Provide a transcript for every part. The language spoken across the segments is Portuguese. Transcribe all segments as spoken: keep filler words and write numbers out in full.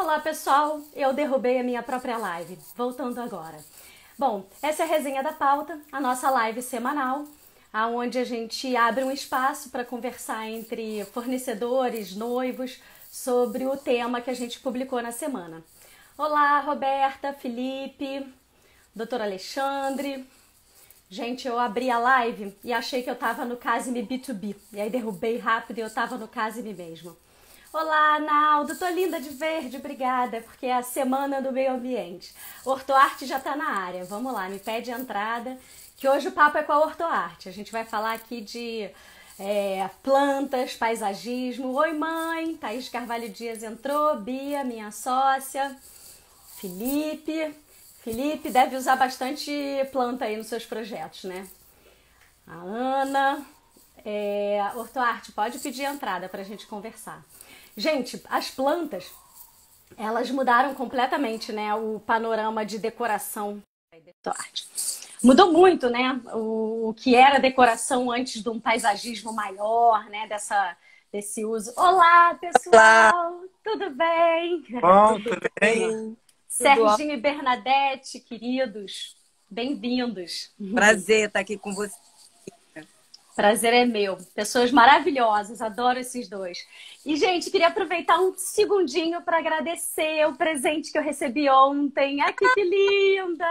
Olá pessoal, eu derrubei a minha própria live, voltando agora. Bom, essa é a Resenha da Pauta, a nossa live semanal, onde a gente abre um espaço para conversar entre fornecedores, noivos, sobre o tema que a gente publicou na semana. Olá Roberta, Felipe, doutor Alexandre. Gente, eu abri a live e achei que eu tava no Casime B dois B, e aí derrubei rápido e eu tava no Casime mesmo. Olá, Naldo, tô linda de verde, obrigada, porque é a semana do meio ambiente. Ortoarte já tá na área, vamos lá, me pede entrada, que hoje o papo é com a Ortoarte. A gente vai falar aqui de é, plantas, paisagismo. Oi, mãe, Thaís Carvalho Dias entrou, Bia, minha sócia, Felipe. Felipe deve usar bastante planta aí nos seus projetos, né? A Ana, é, Ortoarte, pode pedir entrada pra gente conversar. Gente, as plantas, elas mudaram completamente, né, o panorama de decoração da arte. Mudou muito, né, o, o que era decoração antes de um paisagismo maior, né, dessa, desse uso. Olá, pessoal! Olá. Tudo bem? Bom, tudo bem? Serginho e Bernadette, queridos, bem-vindos. Prazer estar aqui com você. Prazer é meu. Pessoas maravilhosas, adoro esses dois. E, gente, queria aproveitar um segundinho para agradecer o presente que eu recebi ontem. Ai, que, que linda!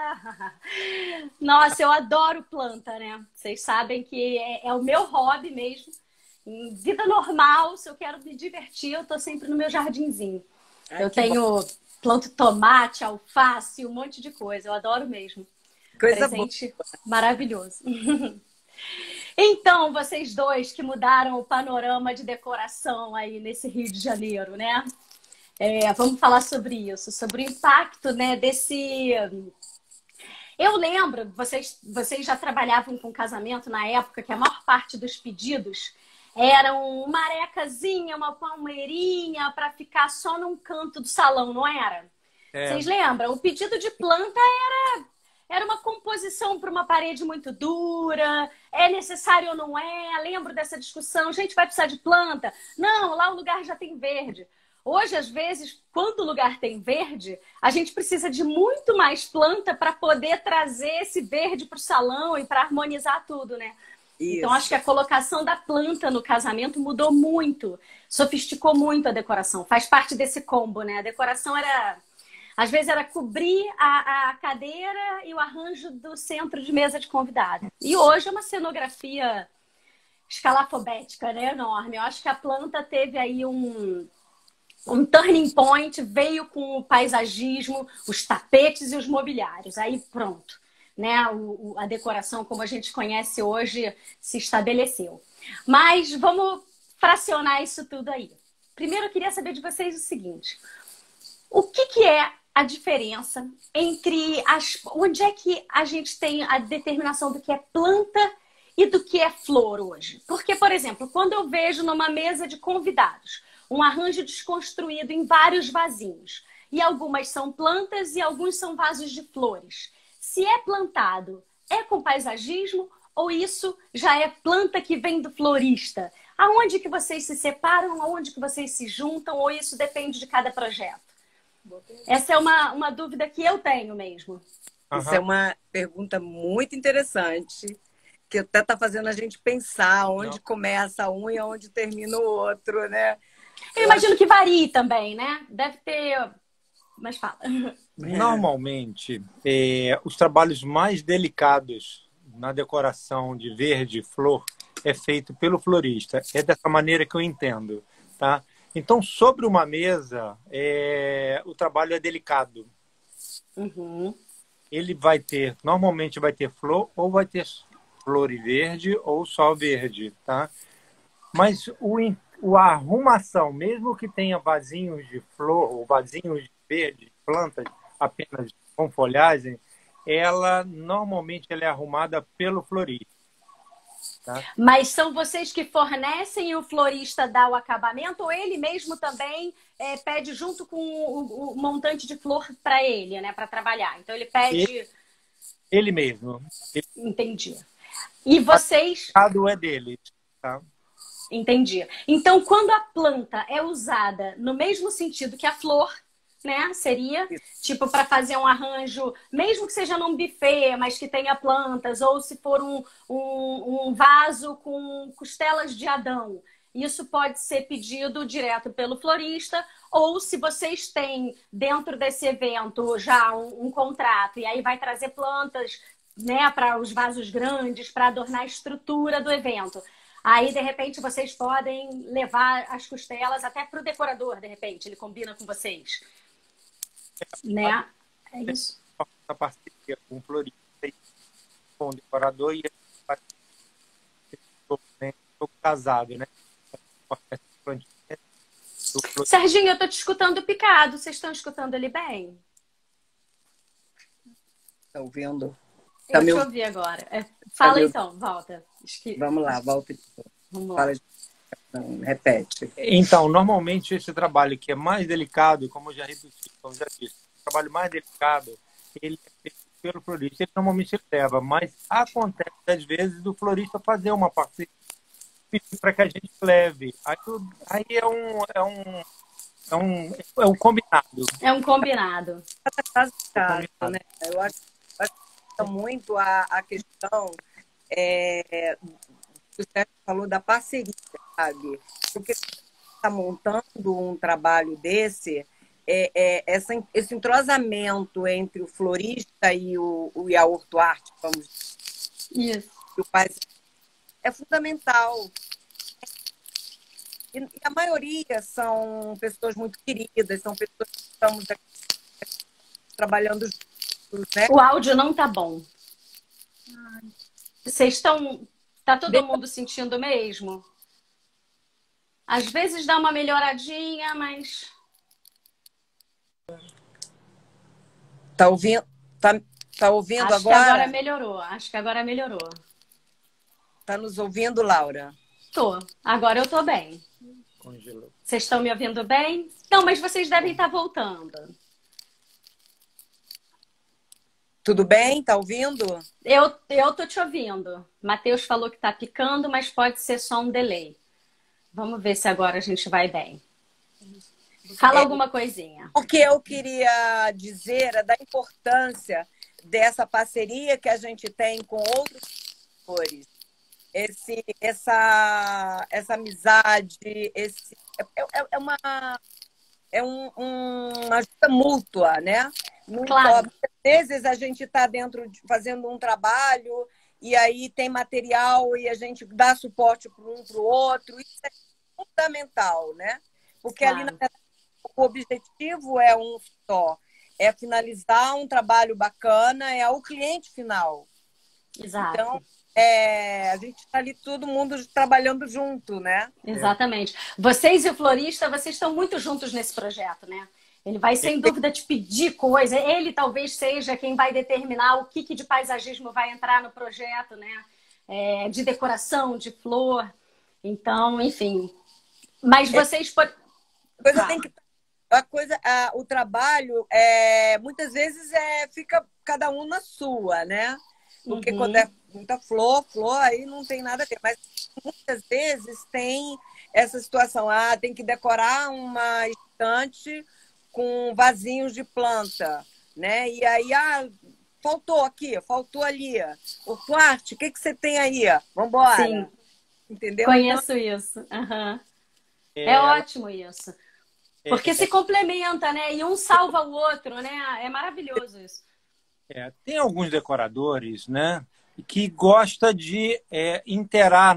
Nossa, eu adoro planta, né? Vocês sabem que é, é o meu hobby mesmo. Em vida normal, se eu quero me divertir, eu tô sempre no meu jardinzinho. Ai, eu tenho bom. Planto tomate, alface, um monte de coisa. Eu adoro mesmo. Coisa presente boa. Maravilhoso. Então, vocês dois que mudaram o panorama de decoração aí nesse Rio de Janeiro, né? É, vamos falar sobre isso, sobre o impacto, né, desse... Eu lembro, vocês, vocês já trabalhavam com casamento na época que a maior parte dos pedidos eram uma arecazinha, uma palmeirinha para ficar só num canto do salão, não era? É. Vocês lembram? O pedido de planta era... Era uma composição para uma parede muito dura, é necessário ou não é? Lembro dessa discussão, gente, vai precisar de planta? Não, lá o lugar já tem verde. Hoje, às vezes, quando o lugar tem verde, a gente precisa de muito mais planta para poder trazer esse verde para o salão e para harmonizar tudo, né? Isso. Então, acho que a colocação da planta no casamento mudou muito, sofisticou muito a decoração. Faz parte desse combo, né? A decoração era... Às vezes era cobrir a, a cadeira e o arranjo do centro de mesa de convidado. E hoje é uma cenografia escalafobética, né? Enorme. Eu acho que a planta teve aí um, um turning point, veio com o paisagismo, os tapetes e os mobiliários. Aí pronto, né? O, o, a decoração como a gente conhece hoje se estabeleceu. Mas vamos fracionar isso tudo aí. Primeiro eu queria saber de vocês o seguinte. O que, que é a diferença entre as... Onde é que a gente tem a determinação do que é planta e do que é flor hoje? Porque, por exemplo, quando eu vejo numa mesa de convidados um arranjo desconstruído em vários vasinhos, e algumas são plantas e alguns são vasos de flores, se é plantado, é com paisagismo ou isso já é planta que vem do florista? Aonde que vocês se separam, aonde que vocês se juntam, ou isso depende de cada projeto? Essa é uma, uma dúvida que eu tenho mesmo. Uhum. Isso é uma pergunta muito interessante, que até está fazendo a gente pensar onde Não. começa um e onde termina o outro, né? Eu, eu imagino acho... que varie também, né? Deve ter... Mas fala. Normalmente, é, os trabalhos mais delicados na decoração de verde e flor é feito pelo florista. É dessa maneira que eu entendo, tá? Então, sobre uma mesa, é, o trabalho é delicado. Uhum. Ele vai ter, normalmente vai ter flor, ou vai ter flor e verde, ou só verde, tá? Mas o, o, a arrumação, mesmo que tenha vasinhos de flor, ou vasinhos de verde, plantas apenas com folhagem, ela, normalmente, ela é arrumada pelo florista. Tá? Mas são vocês que fornecem e o florista dá o acabamento ou ele mesmo também é, pede junto com o, o montante de flor para ele, né, para trabalhar? Então ele pede... Ele, ele mesmo. Ele... Entendi. E vocês... O mercado é dele, tá? Entendi. Então, quando a planta é usada no mesmo sentido que a flor, né? Seria tipo para fazer um arranjo, mesmo que seja num buffet, mas que tenha plantas, ou se for um, um, um vaso com costelas de Adão. Isso pode ser pedido direto pelo florista, ou se vocês têm dentro desse evento já um, um contrato, e aí vai trazer plantas, né, para os vasos grandes, para adornar a estrutura do evento. Aí, de repente, vocês podem levar as costelas até para o decorador, de repente, ele combina com vocês. Né? É isso. A parceria com o florista e com o decorador, e estou casado, né? Serginho, eu estou te escutando picado. Vocês estão escutando ele bem? Está ouvindo? Eu Tá te me... ouvi agora. É, fala tá então, volta. Que... Vamos lá, volta. Vamos Fala lá. de... Não, repete. Então, normalmente esse trabalho que é mais delicado, como eu já repeti, como eu já disse, o trabalho mais delicado, ele é feito pelo florista, ele normalmente leva, mas acontece às vezes do florista fazer uma parceria para que a gente leve. Aí, aí é um é um é um é um combinado. É um combinado. Caso, né? Eu acho, acho que muito a, a questão é, que o Sérgio falou da parceria, sabe? Porque você está montando um trabalho desse, é, é, essa, esse entrosamento entre o florista e, o, o, e a hortoarte, vamos dizer, Isso. o pai, é fundamental. E, e a maioria são pessoas muito queridas, são pessoas que estamos aqui trabalhando juntos, né? O áudio não tá bom. Vocês estão... Tá todo mundo sentindo mesmo? Às vezes dá uma melhoradinha, mas... Tá ouvindo, tá, tá ouvindo Acho agora? que agora melhorou. Acho que agora melhorou. Tá nos ouvindo, Laura? Tô. Agora eu tô bem. Congelou. Vocês estão me ouvindo bem? Não, mas vocês devem estar voltando. Tudo bem? Tá ouvindo? Eu, eu tô te ouvindo. Matheus falou que tá picando, mas pode ser só um delay. Vamos ver se agora a gente vai bem. Fala É, alguma coisinha. O que eu queria dizer é da importância dessa parceria que a gente tem com outros setores. Esse, essa, essa amizade, esse, é, é, é uma, é um, um, uma ajuda mútua, né? Muito, Claro. Muitas vezes a gente está dentro de, fazendo um trabalho e aí tem material e a gente dá suporte para um para o outro. Isso é fundamental, né? Porque Claro. ali na verdade, o objetivo é um só, é finalizar um trabalho bacana, é o cliente final. Exato. Então, é, a gente está ali todo mundo trabalhando junto, né? Exatamente. Vocês e o florista, vocês estão muito juntos nesse projeto, né? Ele vai, sem dúvida, te pedir coisa. Ele talvez seja quem vai determinar o que, que de paisagismo vai entrar no projeto, né? É, de decoração, de flor. Então, enfim. Mas vocês... A coisa tem que... A coisa, a, o trabalho, é, muitas vezes, é, fica cada um na sua, né? Porque uhum. quando é muita flor, flor, aí não tem nada a ver. Mas muitas vezes tem essa situação. Ah, tem que decorar uma estante com vasinhos de planta, né? E aí, ah, faltou aqui, faltou ali. O quarto, o que, que você tem aí? Vambora. Sim. Entendeu? Conheço então... isso. Uhum. É... é ótimo isso. Porque é... se complementa, né? E um salva o outro, né? É maravilhoso isso. É, tem alguns decoradores, né, que gostam de é, interar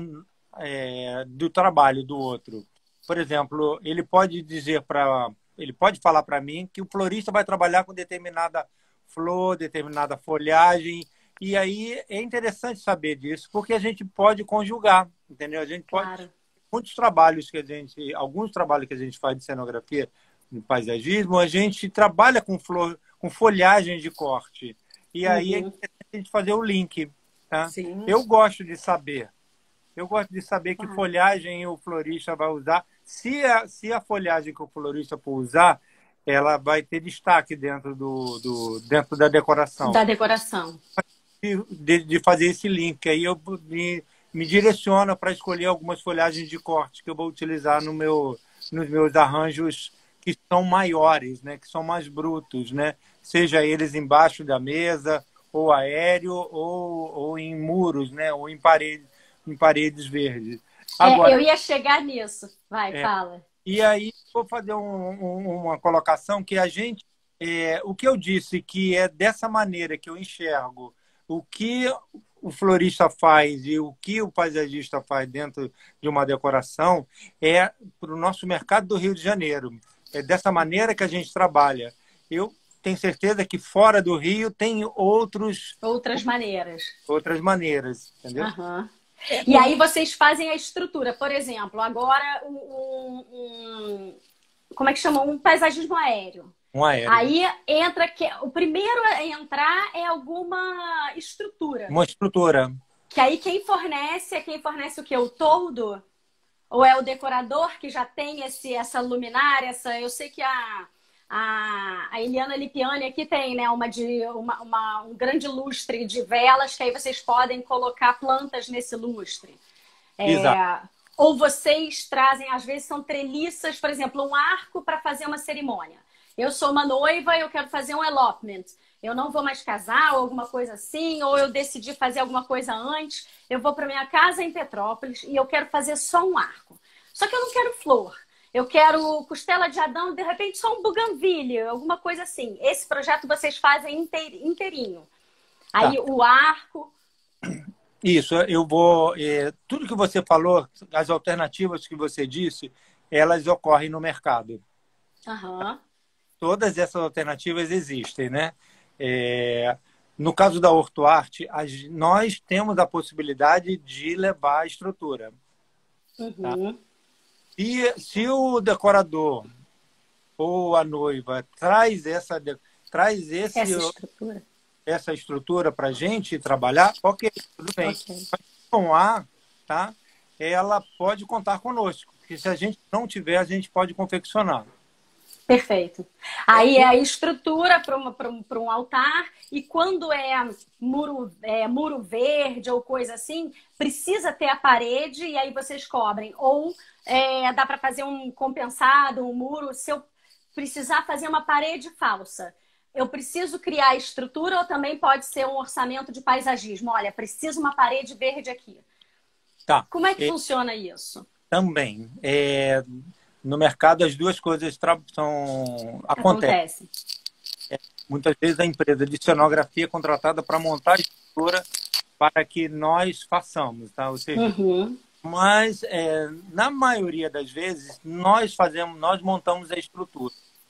é, do trabalho do outro. Por exemplo, ele pode dizer para, ele pode falar para mim que o florista vai trabalhar com determinada flor, determinada folhagem, e aí é interessante saber disso, porque a gente pode conjugar, entendeu? A gente pode claro. Muitos trabalhos que a gente, alguns trabalhos que a gente faz de cenografia no paisagismo, a gente trabalha com flor, com folhagem de corte. E aí uhum. é a gente fazer o link, tá? Sim. Eu gosto de saber. Eu gosto de saber que ah. folhagem o florista vai usar. Se a, se a folhagem que o florista for usar, ela vai ter destaque dentro, do, do, dentro da decoração. Da decoração. De, de fazer esse link. Aí eu, me direciona para escolher algumas folhagens de corte que eu vou utilizar no meu, nos meus arranjos que são maiores, né? Que são mais brutos, né? Seja eles embaixo da mesa, ou aéreo, ou, ou em muros, né? Ou em, parede, em paredes verdes. Agora, é, eu ia chegar nisso. Vai, é, fala. E aí, vou fazer um, um, uma colocação que a gente... É, o que eu disse que é dessa maneira que eu enxergo o que o florista faz e o que o paisagista faz dentro de uma decoração é para o nosso mercado do Rio de Janeiro. É dessa maneira que a gente trabalha. Eu tenho certeza que fora do Rio tem outros... Outras maneiras. Outras maneiras, entendeu? Uhum. E aí vocês fazem a estrutura. Por exemplo, agora um, um, como é que chama? Um paisagismo aéreo. Um aéreo. Aí entra que o primeiro a entrar é alguma estrutura. Uma estrutura. Que aí quem fornece é quem fornece o quê? O toldo? Ou é o decorador que já tem esse, essa luminária? Essa, eu sei que a, a, a Eliana Lipiani aqui tem, né, uma de, uma, uma, um grande lustre de velas que aí vocês podem colocar plantas nesse lustre. Exato. É, ou vocês trazem, às vezes são treliças, por exemplo, um arco para fazer uma cerimônia. Eu sou uma noiva e eu quero fazer um elopement. Eu não vou mais casar ou alguma coisa assim, ou eu decidi fazer alguma coisa antes. Eu vou para minha casa em Petrópolis e eu quero fazer só um arco. Só que eu não quero flor. Eu quero costela de Adão, de repente só um buganvília, alguma coisa assim. Esse projeto vocês fazem inteirinho. Aí tá. O arco... Isso, eu vou... É, tudo que você falou, as alternativas que você disse, elas ocorrem no mercado. Aham. Uhum. Todas essas alternativas existem, né? É, no caso da Hortoarte, nós temos a possibilidade de levar a estrutura. Uhum. Tá? Se, se o decorador ou a noiva traz essa, traz esse, essa estrutura, essa estrutura para a gente trabalhar, ok, tudo bem. Okay. Mas se não há, tá? Ela pode contar conosco, porque se a gente não tiver, a gente pode confeccionar. Perfeito. Aí é a estrutura para um, um altar, e quando é muro, é muro verde ou coisa assim, precisa ter a parede e aí vocês cobrem. Ou é, dá para fazer um compensado, um muro. Se eu precisar fazer uma parede falsa, eu preciso criar a estrutura ou também pode ser um orçamento de paisagismo? Olha, preciso uma parede verde aqui. Tá. Como é que é, funciona isso? Também. É... No mercado, as duas coisas são... acontecem. Acontece. É, muitas vezes a empresa de cenografia é contratada para montar a estrutura para que nós façamos, tá? Ou seja, uhum. Mas, é, na maioria das vezes, nós fazemos, nós montamos a estrutura.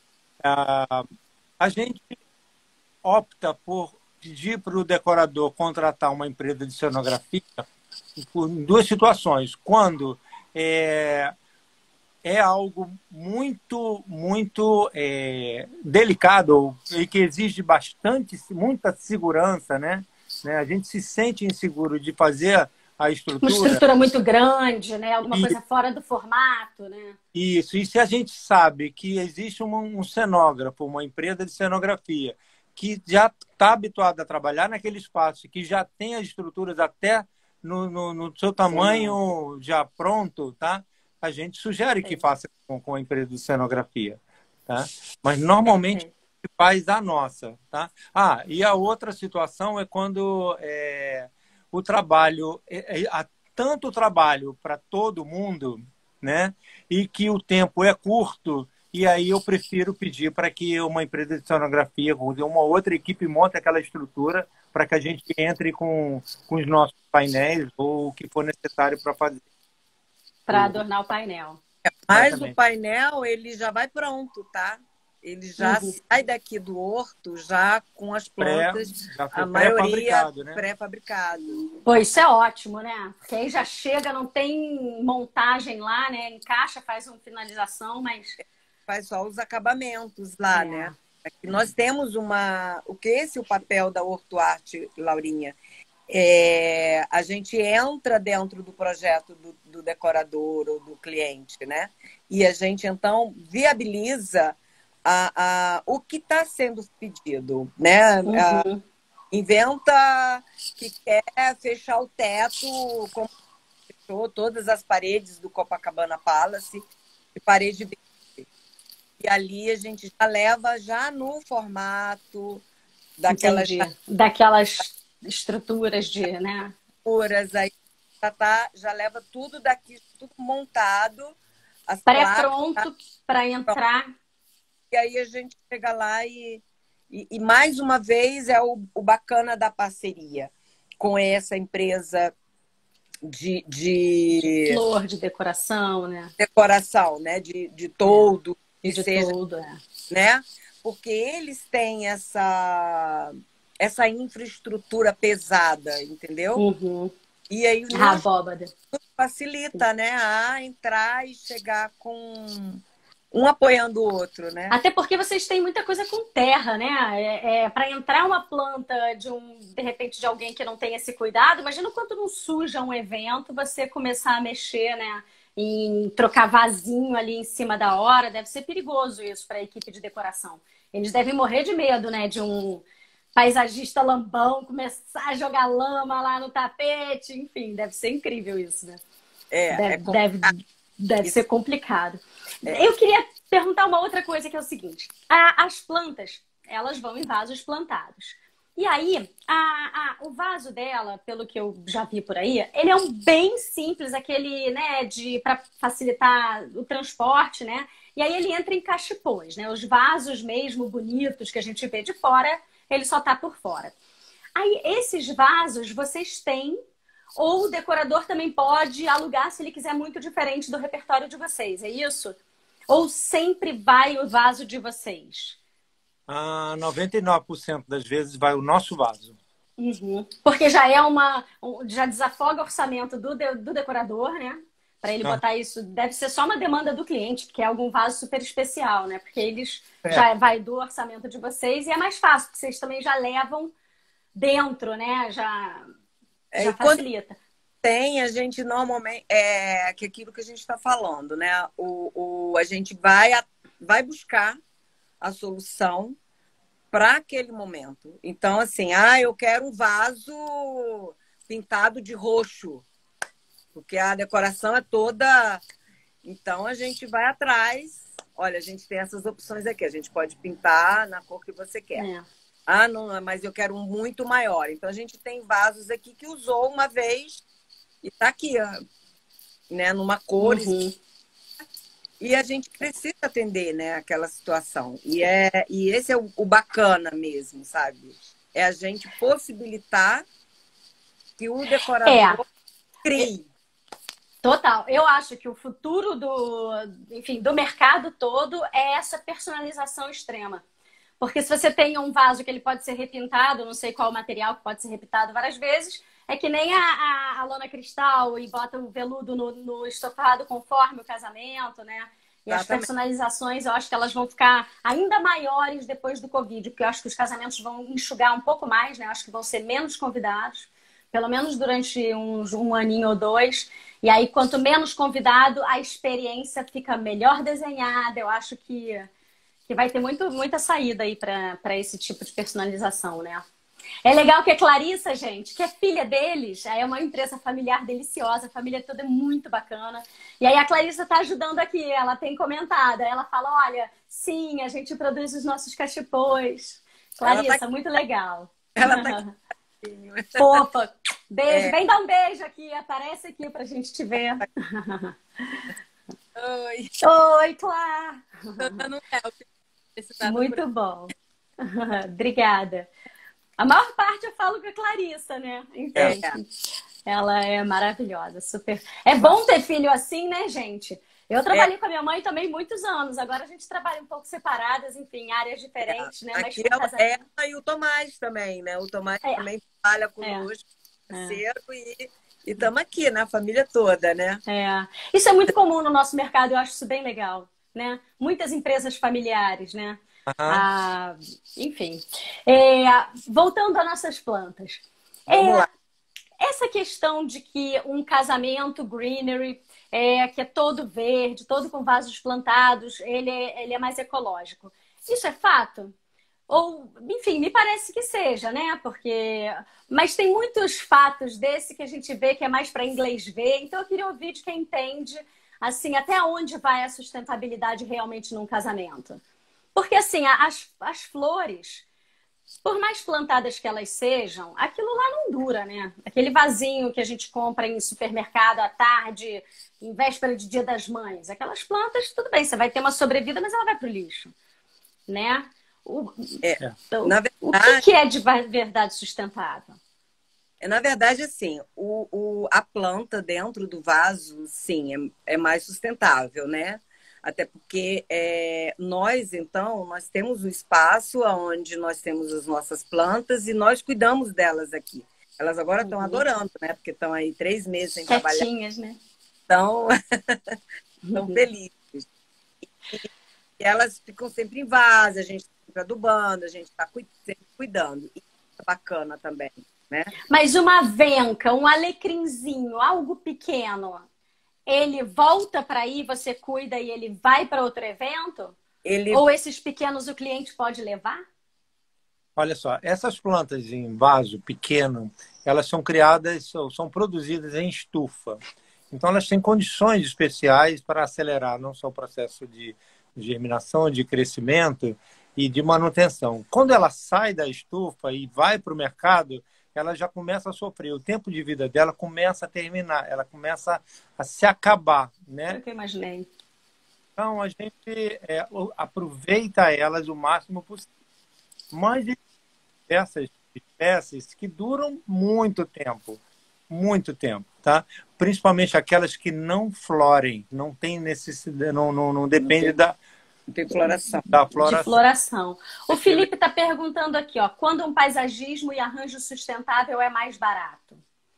A, a gente opta por pedir para o decorador contratar uma empresa de cenografia por duas situações. Quando... É, é algo muito, muito é, delicado e que exige bastante, muita segurança, né? né? A gente se sente inseguro de fazer a estrutura. Uma estrutura muito grande, né? Alguma e... coisa fora do formato, né? Isso. E se a gente sabe que existe um, um cenógrafo, uma empresa de cenografia, que já está habituado a trabalhar naquele espaço, que já tem as estruturas até no, no, no seu tamanho Sim. já pronto, tá? A gente sugere que faça com, com a empresa de cenografia, tá? Mas normalmente faz a nossa, tá? Ah, e a outra situação é quando é, o trabalho, é, é, há tanto trabalho para todo mundo, né? E que o tempo é curto, e aí eu prefiro pedir para que uma empresa de cenografia, uma outra equipe monte aquela estrutura para que a gente entre com, com os nossos painéis ou o que for necessário para fazer. Para adornar o painel. Mas o painel, ele já vai pronto, tá? Ele já uhum. sai daqui do horto, já com as plantas, pré, a maioria né? pré-fabricado. Pô, isso é ótimo, né? Porque aí já chega, não tem montagem lá, né? Encaixa, faz uma finalização, mas... Faz só os acabamentos lá, é. né? Aqui nós temos uma... O que é esse o papel da Hortoarte, Laurinha? É, a gente entra dentro do projeto do, do decorador ou do cliente, né? E a gente, então, viabiliza a, a, o que está sendo pedido, né? Uhum. A, inventa que quer fechar o teto com todas as paredes do Copacabana Palace de parede verde. E ali a gente já leva já no formato daquelas Entendi. Daquelas estruturas de, né? estruturas aí já, tá, já leva tudo daqui, tudo montado. Pré-pronto para entrar. E aí a gente chega lá e, e, e mais uma vez é o, o bacana da parceria com essa empresa de, de flor, de decoração, né? Decoração, né? De, de todo, é. de seja, todo, é. né? Porque eles têm essa essa infraestrutura pesada, entendeu? Uhum. E aí a abóbada facilita, né? A entrar e chegar com um apoiando o outro, né? Até porque vocês têm muita coisa com terra, né? É, é, para entrar uma planta de um, de repente, de alguém que não tem esse cuidado, imagina o quanto não suja um evento, você começar a mexer, né? Em trocar vasinho ali em cima da hora, deve ser perigoso isso para a equipe de decoração. Eles devem morrer de medo, né? De um paisagista lambão começar a jogar lama lá no tapete, enfim, deve ser incrível isso, né? É, deve, é deve, deve ser complicado. É. Eu queria perguntar uma outra coisa que é o seguinte: a, as plantas, elas vão em vasos plantados. E aí, a, a, o vaso dela, pelo que eu já vi por aí, ele é um bem simples, aquele, né, de para facilitar o transporte, né? E aí ele entra em cachepôs, né? Os vasos mesmo bonitos que a gente vê de fora, ele só tá por fora. Aí esses vasos vocês têm, ou o decorador também pode alugar se ele quiser muito diferente do repertório de vocês, é isso? Ou sempre vai o vaso de vocês? Ah, noventa e nove por cento das vezes vai o nosso vaso. Uhum. Porque já é uma. Já desafoga o orçamento do, de, do decorador, né? Para ele Ah. botar isso. Deve ser só uma demanda do cliente, porque é algum vaso super especial, né? Porque eles É. já vai do orçamento de vocês e é mais fácil, porque vocês também já levam dentro, né? Já, É, já e quando facilita. tem, a gente normalmente. É que aquilo que a gente está falando, né? O, o, a gente vai, a, vai buscar a solução para aquele momento. Então, assim, ah, eu quero um vaso pintado de roxo, porque a decoração é toda. Então, a gente vai atrás. Olha, a gente tem essas opções aqui. A gente pode pintar na cor que você quer. É. Ah, não, mas eu quero um muito maior. Então, a gente tem vasos aqui que usou uma vez e tá aqui, ó, né, numa cor. Uhum. E a gente precisa atender, né, aquela situação. E, é, e esse é o, o bacana mesmo, sabe? É a gente possibilitar que o decorador É. crie. Total. Eu acho que o futuro do, enfim, do mercado todo é essa personalização extrema. Porque se você tem um vaso que ele pode ser repintado, não sei qual material que pode ser repintado várias vezes, é que nem a, a, a lona cristal e bota o veludo no, no estofado conforme o casamento, né? E Exatamente. As personalizações, eu acho que elas vão ficar ainda maiores depois do Covid, porque eu acho que os casamentos vão enxugar um pouco mais, né? Eu acho que vão ser menos convidados, pelo menos durante uns, um aninho ou dois. E aí, quanto menos convidado, a experiência fica melhor desenhada. Eu acho que, que vai ter muito, muita saída aí para esse tipo de personalização, né? É legal que a Clarissa, gente, que é filha deles, é uma empresa familiar deliciosa, a família toda é muito bacana. E aí a Clarissa está ajudando aqui, ela tem comentado, ela fala, olha, sim, a gente produz os nossos cachepôs. Clarissa, tá muito legal. Ela tá aqui. Fofa. Beijo, é. Vem dar um beijo aqui, aparece aqui pra gente te ver. Oi. Oi, Clara. Tô dando help. Muito bom. Obrigada. A maior parte eu falo com a Clarissa, né? Entende? É. Ela é maravilhosa, super. É bom ter filho assim, né, gente? Eu trabalhei é. com a minha mãe também muitos anos. Agora a gente trabalha um pouco separadas, enfim, áreas diferentes, é. né? Mas aqui ela, ela e o Tomás também, né? O Tomás é. também trabalha conosco, parceiro, é. e estamos aqui, né? A família toda, né? É. Isso é muito comum no nosso mercado, eu acho isso bem legal, né? Muitas empresas familiares, né? Uhum. Ah, enfim. É, voltando às nossas plantas. Vamos é, lá. Essa questão de que um casamento greenery, é, que é todo verde, todo com vasos plantados, ele é, ele é mais ecológico. Isso é fato? Ou, enfim, me parece que seja, né? Porque... Mas tem muitos fatos desse que a gente vê que é mais para inglês ver. Então eu queria ouvir de quem entende, assim, até onde vai a sustentabilidade realmente num casamento. Porque, assim, as, as flores, por mais plantadas que elas sejam, aquilo lá não dura, né? Aquele vasinho que a gente compra em supermercado à tarde, em véspera de Dia das Mães. Aquelas plantas, tudo bem, você vai ter uma sobrevida, mas ela vai pro lixo, né? O, É, então, na verdade, o que, que é de verdade sustentável? é, na verdade, assim, o, o, a planta dentro do vaso, sim, é, é mais sustentável, né? Até porque é, nós, então, nós temos um espaço onde nós temos as nossas plantas e nós cuidamos delas aqui. Elas agora estão Uhum. adorando, né? Porque estão aí três meses sem Quietinhas, trabalhar. né? Então, estão Uhum. felizes. E elas ficam sempre em vaso, a gente está sempre adubando, a gente está sempre cuidando. E isso é bacana também, né? Mas uma venca, um alecrinzinho, algo pequeno, ele volta para aí, você cuida e ele vai para outro evento? Ele Ou esses pequenos o cliente pode levar? Olha só, essas plantas em vaso pequeno, elas são criadas, são são produzidas em estufa. Então, elas têm condições especiais para acelerar não só o processo de germinação, de crescimento e de manutenção. Quando ela sai da estufa e vai para o mercado, ela já começa a sofrer. O tempo de vida dela começa a terminar, ela começa a se acabar, Foi né? o que eu imaginei. Então, a gente é, aproveita elas o máximo possível. Mas essas espécies que duram muito tempo, muito tempo, tá? Principalmente aquelas que não florem, não tem necessidade, não, não, não não depende tem, da, não tem floração. da De floração. floração. O Felipe está perguntando aqui, ó, quando um paisagismo e arranjo sustentável é mais barato?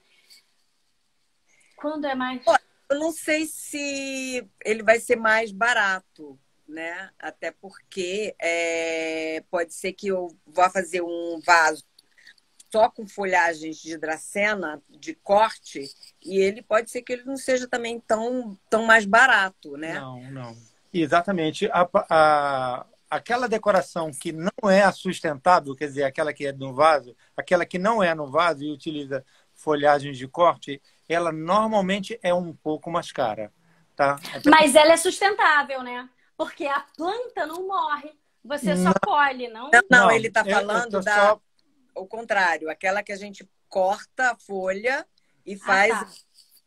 Quando é mais... Olha, eu não sei se ele vai ser mais barato, né? Até porque é, pode ser que eu vá fazer um vaso só com folhagens de dracena, de corte, e ele pode ser que ele não seja também tão, tão mais barato, né? Não, não. Exatamente. A, a, aquela decoração que não é a sustentável, quer dizer, aquela que é no vaso, aquela que não é no vaso e utiliza folhagens de corte, ela normalmente é um pouco mais cara, tá? Até Mas ela é sustentável, né? Porque a planta não morre. Você só não, Não, colhe, não... não, não, ele está eu, eu falando tô da, só o contrário, aquela que a gente corta a folha e Ah, faz. tá.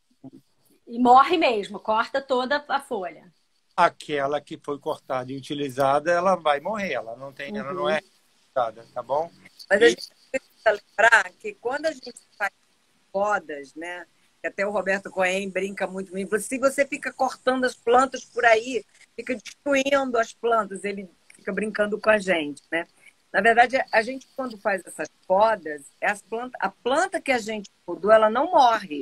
E morre mesmo, corta toda a folha. aquela que foi cortada e utilizada, ela vai morrer, ela não tem, ela não Uhum. é utilizada, tá bom? Mas a E gente precisa lembrar que quando a gente faz podas, né? Que até o Roberto Cohen brinca muito comigo. Se você fica cortando as plantas por aí, fica destruindo as plantas, ele fica brincando com a gente, né? Na verdade, a gente, quando faz essas podas, as plantas, a planta que a gente podou, ela não morre.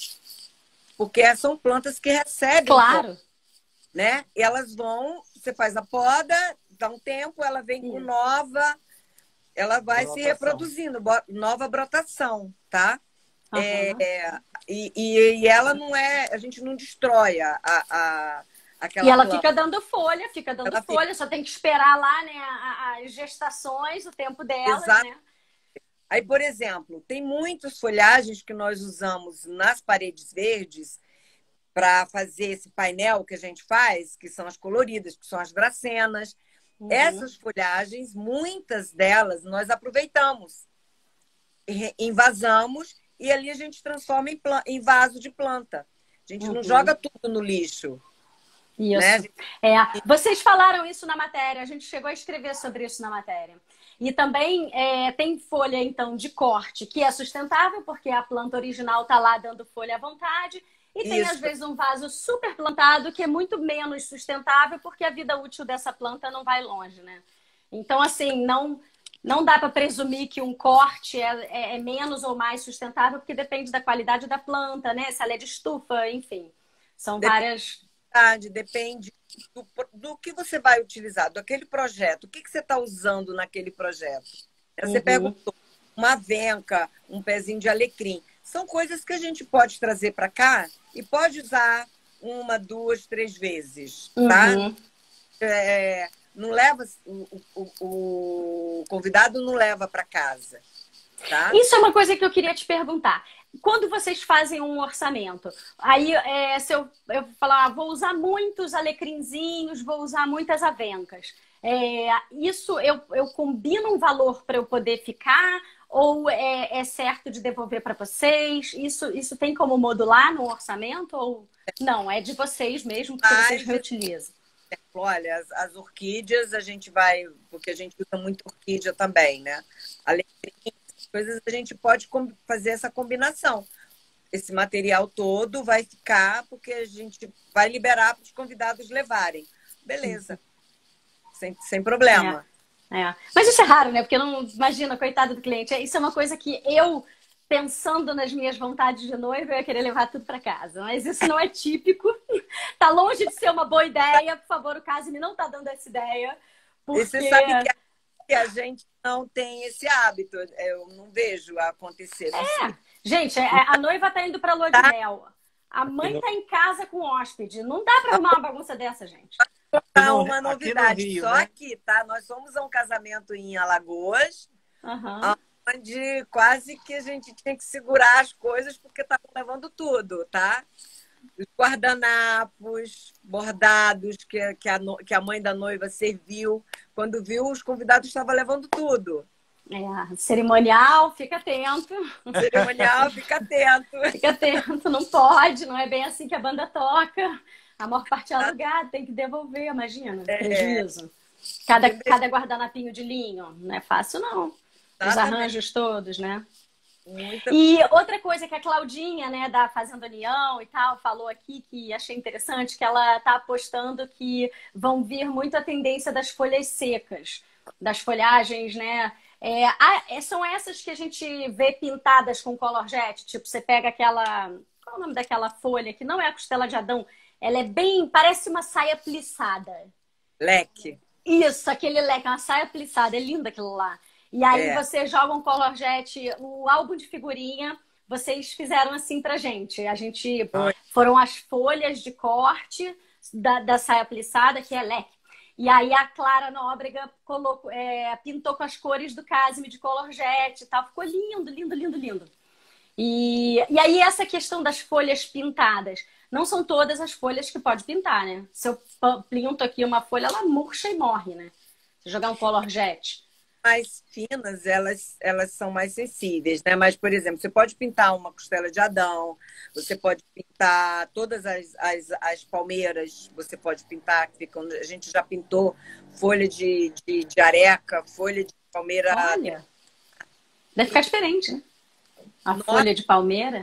Porque são plantas que recebem, Claro. né? E elas vão, você faz a poda, dá um tempo, ela vem com Isso. nova, ela vai se brotação. reproduzindo, bo- nova brotação, tá? Aham. É, e, e, e ela não é, a gente não destrói a, a, aquela E ela planta. fica dando folha, fica dando Ela fica- folha, só tem que esperar lá, né, a- as gestações, o tempo delas, Exato. né? Aí, por exemplo, tem muitas folhagens que nós usamos nas paredes verdes para fazer esse painel que a gente faz, que são as coloridas, que são as dracenas. Uhum. Essas folhagens, muitas delas, nós aproveitamos, e- invasamos e ali a gente transforma em, plan- em vaso de planta. A gente não Uhum. joga tudo no lixo. Isso. Né? É, vocês falaram isso na matéria, a gente chegou a escrever sobre isso na matéria. E também é, tem folha, então, de corte, que é sustentável, porque a planta original está lá dando folha à vontade. E tem, Isso. às vezes, um vaso super plantado, que é muito menos sustentável, porque a vida útil dessa planta não vai longe, né? Então, assim, não, não dá para presumir que um corte é, é, é menos ou mais sustentável, porque depende da qualidade da planta, né? Se ela é de estufa, enfim. São Depende. várias... Depende do, do que você vai utilizar, daquele projeto. O que, que você está usando naquele projeto? Você Uhum. perguntou uma venca, um pezinho de alecrim. São coisas que a gente pode trazer para cá e pode usar uma, duas, três vezes, tá? Uhum. É, não leva, o, o, o convidado não leva para casa. Tá? Isso é uma coisa que eu queria te perguntar. Quando vocês fazem um orçamento, aí é, se eu, eu falar, ah, vou usar muitos alecrinzinhos, vou usar muitas avencas. É, isso eu, eu combino um valor para eu poder ficar ou é, é certo de devolver para vocês? Isso, isso tem como modular no orçamento ou não? É de vocês mesmo, porque Mas, vocês reutilizam. Olha, as, as orquídeas a gente vai, porque a gente usa muito orquídea também, né? Alecrim, coisas a gente pode fazer essa combinação. Esse material todo vai ficar porque a gente vai liberar para os convidados levarem. Beleza. Sem, sem problema. É, é. Mas isso é raro, né? Porque não imagina, coitado do cliente. Isso é uma coisa que eu, pensando nas minhas vontades de noiva, eu ia querer levar tudo para casa. Mas isso não é típico. Tá longe de ser uma boa ideia. Por favor, o Casime não tá dando essa ideia. Porque... E você sabe que que a gente não tem esse hábito. Eu não vejo acontecer. Não é, gente, a noiva tá indo pra lua de mel. A mãe tá em casa com hóspede. Não dá pra arrumar uma bagunça dessa, gente. Não, uma novidade. Rio, Só né? aqui, tá? Nós fomos a um casamento em Alagoas, uhum. onde quase que a gente tinha que segurar as coisas porque estavam levando tudo, tá? Os guardanapos, bordados que, que, a, que a mãe da noiva serviu. Quando viu, os convidados estavam levando tudo. É, cerimonial, fica atento. Cerimonial, fica atento. Fica atento, não pode, não é bem assim que a banda toca. A maior parte é alugada, tem que devolver, imagina. É. Prejuízo. Cada, cada guardanapinho de linho, não é fácil, não. Os arranjos todos, né? Muito... E outra coisa que a Claudinha, né, da Fazenda União e tal, falou aqui, que achei interessante, que ela tá apostando que vão vir muito a tendência das folhas secas, das folhagens, né? É, são essas que a gente vê pintadas com color jet, tipo, você pega aquela... Qual é o nome daquela folha? Que não é a costela de Adão, ela é bem... parece uma saia plissada. Leque. Isso, aquele leque, uma saia plissada, é lindo aquilo lá. E aí é. Você joga um color jet, o álbum de figurinha, vocês fizeram assim pra gente. A gente Oi. Foram as folhas de corte da, da saia plissada, que é leque. E aí a Clara Nóbrega colocou, é, pintou com as cores do Casime de color jet e tal. Ficou lindo, lindo, lindo, lindo. E, e aí essa questão das folhas pintadas. Não são todas as folhas que pode pintar, né? Se eu pinto aqui uma folha, ela murcha e morre, né? Se jogar um color jet. Mais finas, elas, elas são mais sensíveis, né? Mas, por exemplo, você pode pintar uma costela de Adão, você pode pintar todas as, as, as palmeiras, você pode pintar, que ficam, a gente já pintou folha de, de, de areca, folha de palmeira. Olha, deve ficar diferente, né? A Nossa. Folha de palmeira.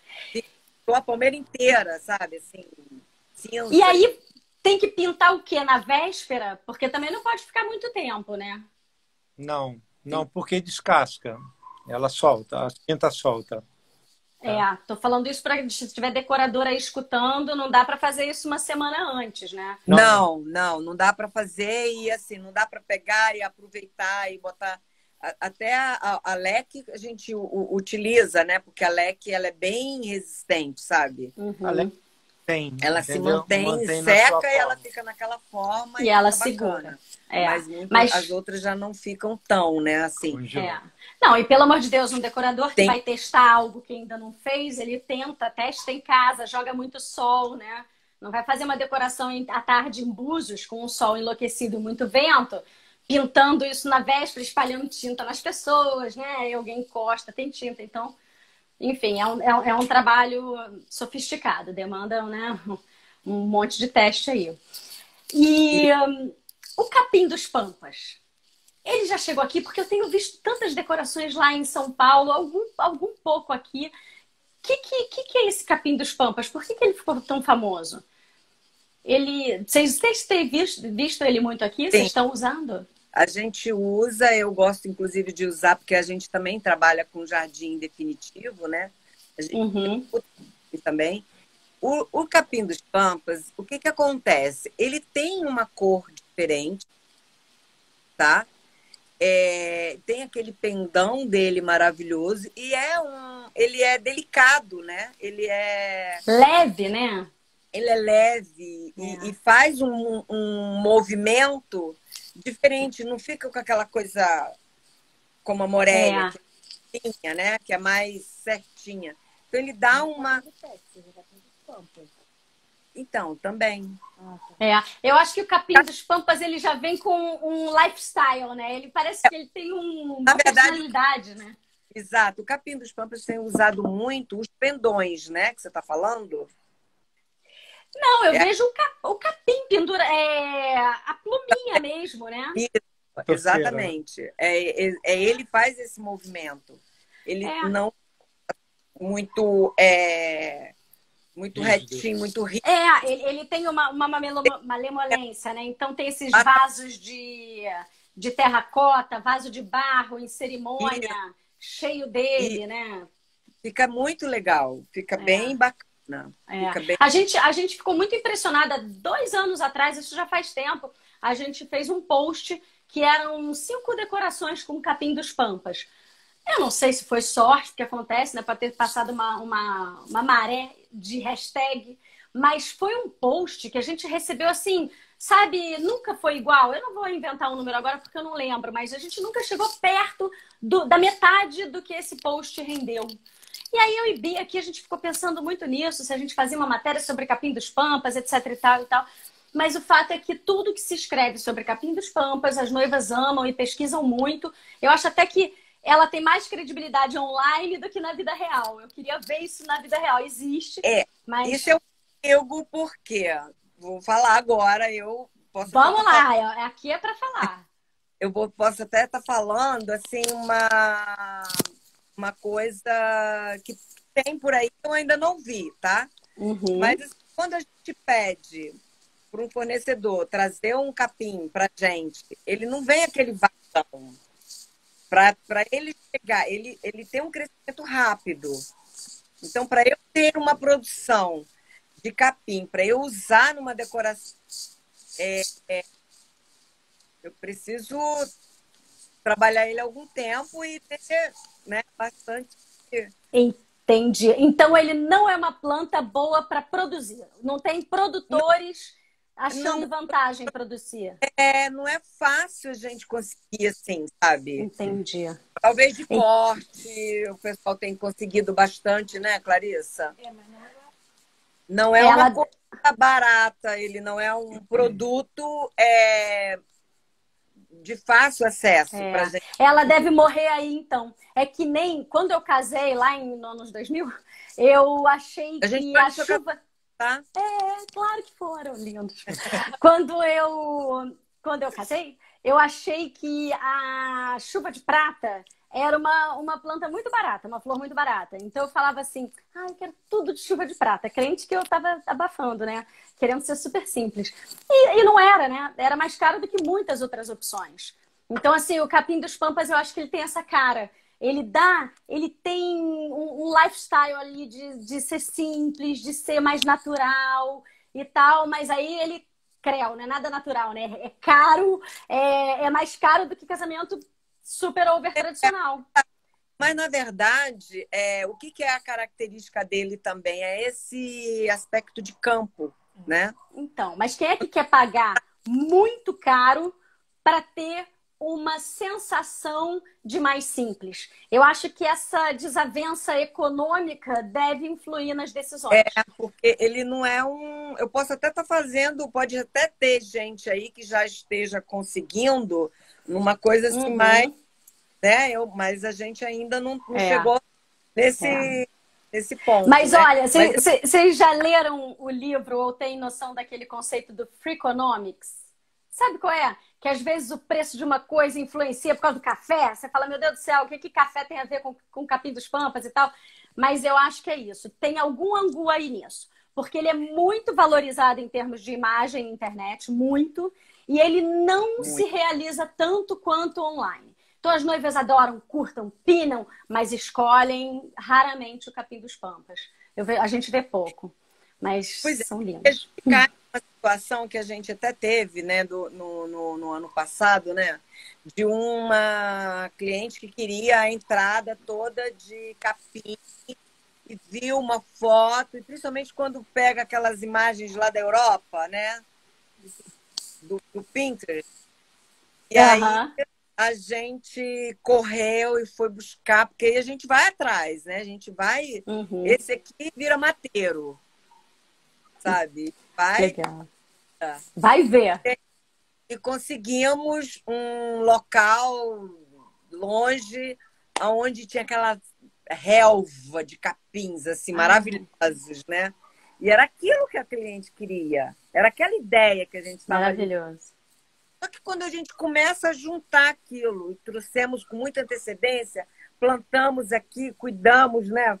A palmeira inteira, sabe? Assim, cinza. E aí, tem que pintar o quê? Na véspera? Porque também não pode ficar muito tempo, né? Não, não, porque descasca. Ela solta, a tinta solta. É, tô falando isso para se tiver decoradora aí escutando, não dá para fazer isso uma semana antes, né? Não, não, não dá para fazer e assim, não dá para pegar e aproveitar e botar. Até a, a, a leque a gente u, utiliza, né? Porque a leque ela é bem resistente, sabe? Uhum. A leque tem, ela entendeu? se mantém, mantém seca e ela fica naquela forma e, e ela segura. É, mas, muito, mas as outras já não ficam tão, né? Assim. É. Não, e pelo amor de Deus, um decorador que tem... vai testar algo que ainda não fez, ele tenta, testa em casa, joga muito sol, né? Não vai fazer uma decoração à tarde em Búzios com um sol enlouquecido e muito vento, pintando isso na véspera, espalhando tinta nas pessoas, né? E alguém encosta, tem tinta. Então, enfim, é um, é um trabalho sofisticado, demanda, né, um monte de teste aí. E um, o capim dos Pampas, ele já chegou aqui? Porque eu tenho visto tantas decorações lá em São Paulo, algum, algum pouco aqui. O que, que, que é esse capim dos Pampas? Por que, que ele ficou tão famoso? Ele, vocês têm visto, visto ele muito aqui? Sim. Vocês estão usando? A gente usa, eu gosto inclusive de usar, porque a gente também trabalha com jardim definitivo, né? A gente uhum. também. O, o capim dos Pampas, o que que acontece? Ele tem uma cor diferente, tá? É, tem aquele pendão dele maravilhoso e é um, ele é delicado, né? Ele é leve, né? ele é leve É. e, e faz um, um movimento diferente, não fica com aquela coisa como a Morelia, É. que é certinha, né? Que é mais certinha. Então ele dá uma... Então, também. É, eu acho que o capim dos Pampas ele já vem com um lifestyle, né? Ele parece que ele tem um, uma Na verdade, personalidade, né? Exato. O capim dos Pampas tem usado muito os pendões, né? Que você está falando. Não, eu É. vejo o, cap, o capim pendura, é, a pluminha mesmo, né? Isso, exatamente. É, é, é, ele faz esse movimento. Ele É. não muito é, muito Rígido. retinho, muito rígido. É, ele, ele tem uma, uma mamelo- malemolência, né? Então tem esses vasos de, de terracota, vaso de barro em cerimônia, cheio dele, E né? fica muito legal, fica É. bem bacana. É. Fica bem... A gente, a gente ficou muito impressionada. Dois anos atrás, isso já faz tempo, a gente fez um post que eram cinco decorações com capim dos Pampas. Eu não sei se foi sorte que acontece, né? Para ter passado uma, uma, uma maré de hashtag, mas foi um post que a gente recebeu assim, sabe? Nunca foi igual. Eu não vou inventar um número agora porque eu não lembro, mas a gente nunca chegou perto do, da metade do que esse post rendeu. E aí eu e Bia aqui, a gente ficou pensando muito nisso, se a gente fazia uma matéria sobre capim dos Pampas, etc e tal e tal. Mas o fato é que tudo que se escreve sobre capim dos Pampas, as noivas amam e pesquisam muito. Eu acho até que ela tem mais credibilidade online do que na vida real. Eu queria ver isso na vida real. Existe, É, mas... isso é o erro, porque vou falar agora, eu posso... Vamos lá, é- aqui é para falar. Eu vou, posso até estar falando, assim, uma, uma coisa que tem por aí que eu ainda não vi, tá? Uhum. Mas assim, quando a gente pede para um fornecedor trazer um capim para gente, ele não vem aquele vazão. Para ele chegar, ele, ele tem um crescimento rápido. Então, para eu ter uma produção de capim, para eu usar numa decoração, é, é, eu preciso trabalhar ele algum tempo e ter, né, bastante. Entendi. Então, ele não é uma planta boa para produzir. Não tem produtores achando Não, vantagem em produzir. é, não é fácil a gente conseguir assim, sabe? Entendi. Talvez de porte, o pessoal tem conseguido bastante, né, Clarissa? É, mas não é... Não é Ela... uma coisa barata, ele não é um produto é, de fácil acesso É. pra gente. Ela deve morrer aí, então. É que nem quando eu casei lá em anos dois mil, eu achei A gente que pode a jogar, chuva... tá? É, claro que foram lindos. Quando eu, quando eu casei, eu achei que a chuva de prata era uma, uma planta muito barata, uma flor muito barata. Então eu falava assim, ah, eu quero tudo de chuva de prata. Crente que eu tava abafando, né? Querendo ser super simples. E, e não era, né? Era mais caro do que muitas outras opções. Então, assim, o capim dos Pampas, eu acho que ele tem essa cara. Ele dá, ele tem um, um lifestyle ali de, de ser simples, de ser mais natural e tal, mas aí ele creu, não é nada natural, né? É caro, é, é mais caro do que casamento super over tradicional. Mas, na verdade, é, o que, que é a característica dele também? É esse aspecto de campo, né? Então, mas quem é que quer pagar muito caro para ter uma sensação de mais simples? Eu acho que essa desavença econômica deve influir nas decisões. É, porque ele não é um... Eu posso até estar fazendo, pode até ter gente aí que já esteja conseguindo numa coisa assim Uhum. mais... Né? Eu, mas a gente ainda não, não É. chegou nesse, É. nesse ponto. Mas né? olha, Mas... vocês já leram o livro ou têm noção daquele conceito do Freakonomics? Sabe qual é? Que às vezes o preço de uma coisa influencia por causa do café. Você fala, meu Deus do céu, o que, que café tem a ver com, com o capim dos Pampas e tal? Mas eu acho que é isso. Tem algum angu aí nisso. Porque ele é muito valorizado em termos de imagem na internet, muito. E ele não Muito. se realiza tanto quanto online. Então as noivas adoram, curtam, pinam, mas escolhem raramente o capim dos Pampas. Eu ve... A gente vê pouco, mas Pois é. são lindos. Ficar uma situação que a gente até teve, né, do, no, no, no ano passado, né, de uma cliente que queria a entrada toda de capim e viu uma foto, e principalmente quando pega aquelas imagens lá da Europa, né? Do, do Pinterest. E aí Aham. a gente correu e foi buscar, porque aí a gente vai atrás, né? A gente vai. Uhum. Esse aqui vira mateiro, sabe? Vai. Legal. Vai ver. E conseguimos um local longe, onde tinha aquela relva de capins, assim, Ah, maravilhosos, né? E era aquilo que a cliente queria. Era aquela ideia que a gente estava. maravilhoso. Só que quando a gente começa a juntar aquilo, e trouxemos com muita antecedência, plantamos aqui, cuidamos, né?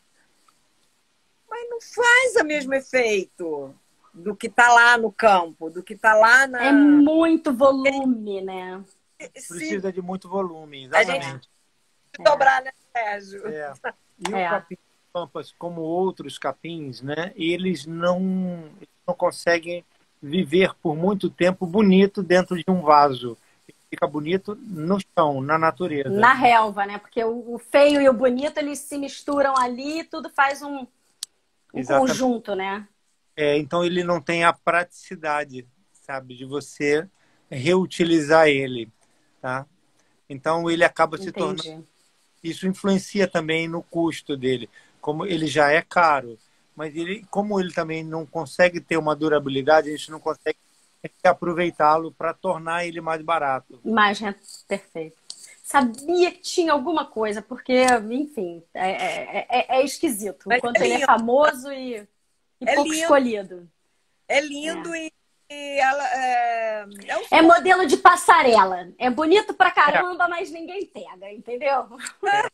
Mas não faz o mesmo efeito do que está lá no campo, do que está lá na. É muito volume, né? Se Precisa de muito volume, a gente exatamente. dobrar, né, Sérgio? É. E o É. capim de pampas, como outros capins, né, eles não, eles não conseguem viver por muito tempo bonito dentro de um vaso. Ele fica bonito no chão, na natureza. Na relva, né? Porque o o feio e o bonito, eles se misturam ali e tudo faz um, um Exatamente. conjunto, né? É, então ele não tem a praticidade, sabe, de você reutilizar ele, tá? Então ele acaba se tornando. Entendi. Isso influencia também no custo dele, como ele já é caro, mas ele, como ele também não consegue ter uma durabilidade, a gente não consegue aproveitá-lo para tornar ele mais barato. Imagem é perfeito. Sabia que tinha alguma coisa, porque, enfim, é, é, é- é esquisito. O Mas quanto é ele é lindo, famoso e, e é pouco lindo, escolhido. é É. lindo e, e ela é, é o É sonho. modelo de passarela. É bonito pra É, caramba, mas ninguém pega, entendeu? é.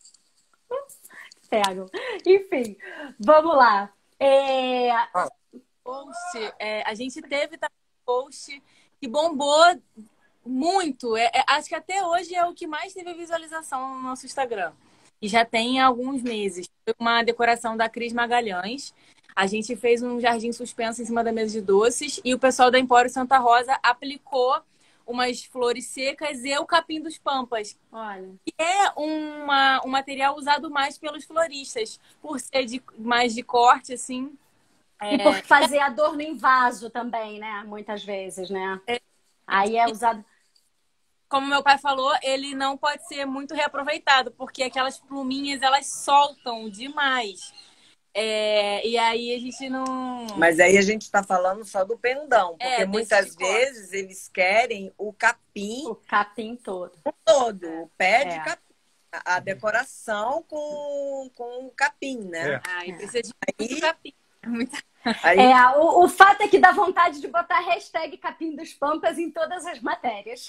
Pegam. Enfim, vamos lá. É, Post, é, a gente teve também um post que bombou muito. É, é, acho que até hoje é o que mais teve visualização no nosso Instagram. E já tem alguns meses. Foi uma decoração da Cris Magalhães. A gente fez um jardim suspenso em cima da mesa de doces e o pessoal da Empório Santa Rosa aplicou umas flores secas e o capim dos pampas. olha. É uma, um material usado mais pelos floristas, por ser de, mais de corte, assim. E por fazer adorno em vaso também, né? Muitas vezes, né? Aí é usado. Como meu pai falou, ele não pode ser muito reaproveitado, porque aquelas pluminhas, elas soltam demais. É, e aí a gente não... Mas aí a gente está falando só do pendão, porque É, desse muitas de corte. vezes eles querem o capim O capim todo. todo, o pé de É. capim, a a decoração com, com o capim, né? É. Aí precisa de muito Aí- capim. Muita... Aí É, o, o fato é que dá vontade de botar hashtag capim dos pampas em todas as matérias.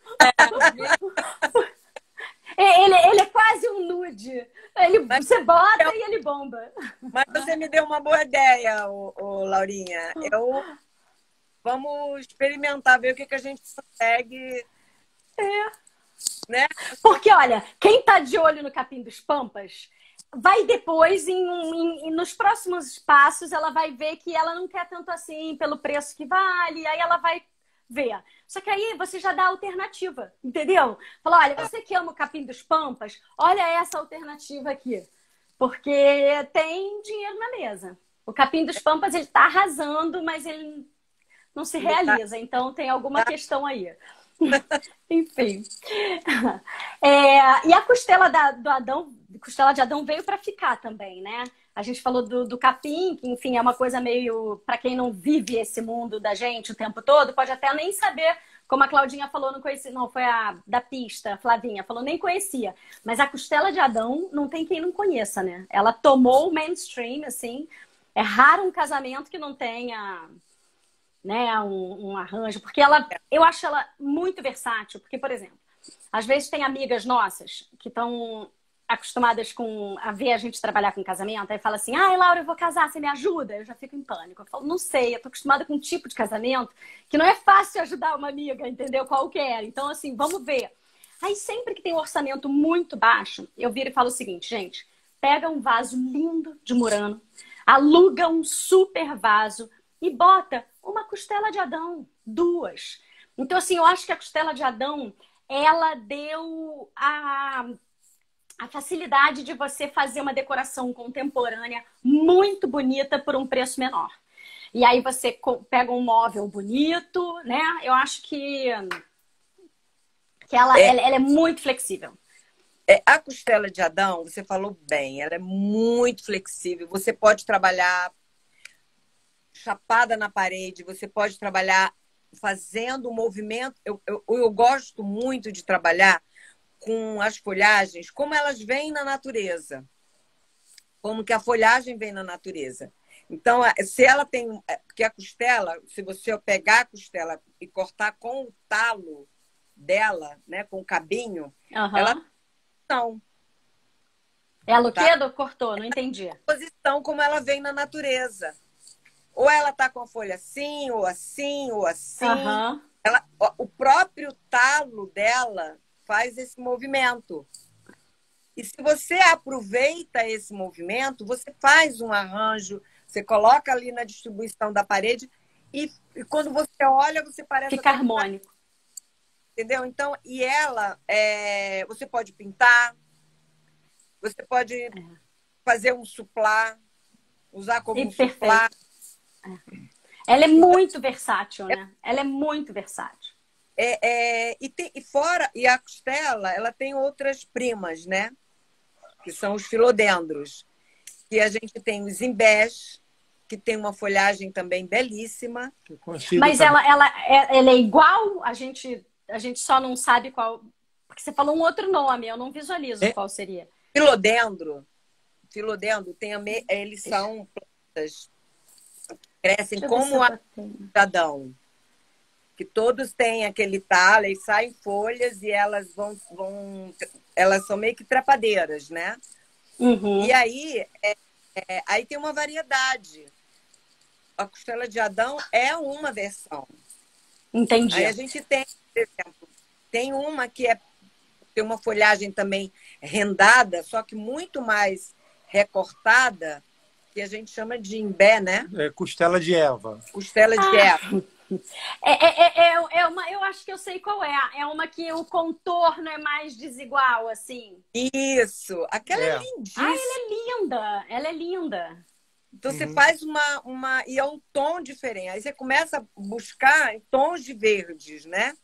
Ele, ele é quase um nude. Ele, você bota e ele bomba. Mas você me deu uma boa ideia, ô, ô, Laurinha. Eu vamos experimentar, ver o que, que a gente consegue. Né? Porque, olha, quem tá de olho no capim dos pampas vai depois, em, em- em- nos próximos passos, ela vai ver que ela não quer tanto assim pelo preço que vale, aí ela vai ver. Só que aí você já dá a alternativa, entendeu? Fala, olha, você que ama o capim dos pampas, olha essa alternativa aqui. Porque tem dinheiro na mesa. O capim dos pampas, ele tá arrasando, mas ele não se realiza. Então tem alguma questão aí. Enfim. É, e a costela da- do Adão, costela de Adão veio para ficar também, né? A gente falou do, do capim, que, enfim, é uma coisa meio. Para quem não vive esse mundo da gente o tempo todo, pode até nem saber. Como a Claudinha falou, não conhecia. Não, foi a da pista, a Flavinha, falou, nem conhecia. Mas a costela de Adão não tem quem não conheça, né? Ela tomou o mainstream, assim. É raro um casamento que não tenha, né, um, um arranjo, porque ela, eu acho ela muito versátil, porque, por exemplo, às vezes tem amigas nossas que estão acostumadas com a ver a gente trabalhar com casamento, aí fala assim, ai, Laura, eu vou casar, você me ajuda? Eu já fico em pânico. Eu falo, não sei, eu tô acostumada com um tipo de casamento que não é fácil ajudar uma amiga, entendeu? Qualquer. Então, assim, vamos ver. Aí, sempre que tem um orçamento muito baixo, eu viro e falo o seguinte, gente, pega um vaso lindo de Murano, aluga um super vaso e bota uma costela de Adão, duas. Então, assim, eu acho que a costela de Adão, ela deu a, a facilidade de você fazer uma decoração contemporânea muito bonita por um preço menor. E aí você pega um móvel bonito, né? Eu acho que, que ela, É. ela, ela é muito flexível. É, a costela de Adão, você falou bem, ela é muito flexível. Você pode trabalhar chapada na parede, você pode trabalhar fazendo um movimento. Eu, eu, eu gosto muito de trabalhar com as folhagens, como elas vêm na natureza. Como que a folhagem vem na natureza. Então, se ela tem... Porque a costela, se você pegar a costela e cortar com o talo dela, né, com o cabinho, Uhum. ela não. Ela o Tá? quê? Do cortou? Não entendi. Posição como ela vem na natureza. Ou ela tá com a folha assim, ou assim, ou assim. Uhum. Ela, o próprio talo dela faz esse movimento. E se você aproveita esse movimento, você faz um arranjo, você coloca ali na distribuição da parede e, e quando você olha, você parece... Fica harmônico. Entendeu? Então, e ela, é, você pode pintar, você pode é. fazer um suplá, usar como e um suplá. É. Ela é muito versátil, né? Ela é muito versátil. É, é, e, tem, e fora, e a costela, ela tem outras primas, né? Que são os filodendros. Que a gente tem os imbés, que tem uma folhagem também belíssima. Mas ela, ela, ela é igual? A gente... A gente só não sabe qual... Porque você falou um outro nome, eu não visualizo é. qual seria. Filodendro. Filodendro, tem a me... eles são plantas que crescem como a Adão. Que todos têm aquele talo e saem folhas e elas vão... vão... Elas são meio que trepadeiras, né? Uhum. E aí, é... É... aí tem uma variedade. A costela de Adão é uma versão. Entendi. Aí a gente tem... Por exemplo, tem uma que é, tem uma folhagem também rendada, só que muito mais recortada, que a gente chama de imbé, né? É costela de Eva. Costela de ah, Eva. É, é, é, é uma, eu acho que eu sei qual é. É uma que o contorno é mais desigual, assim. Isso. Aquela é, é lindíssima. Ah, ela é linda. Ela é linda. Então uhum. você faz uma, uma... E é um tom diferente. Aí você começa a buscar tons de verdes, né?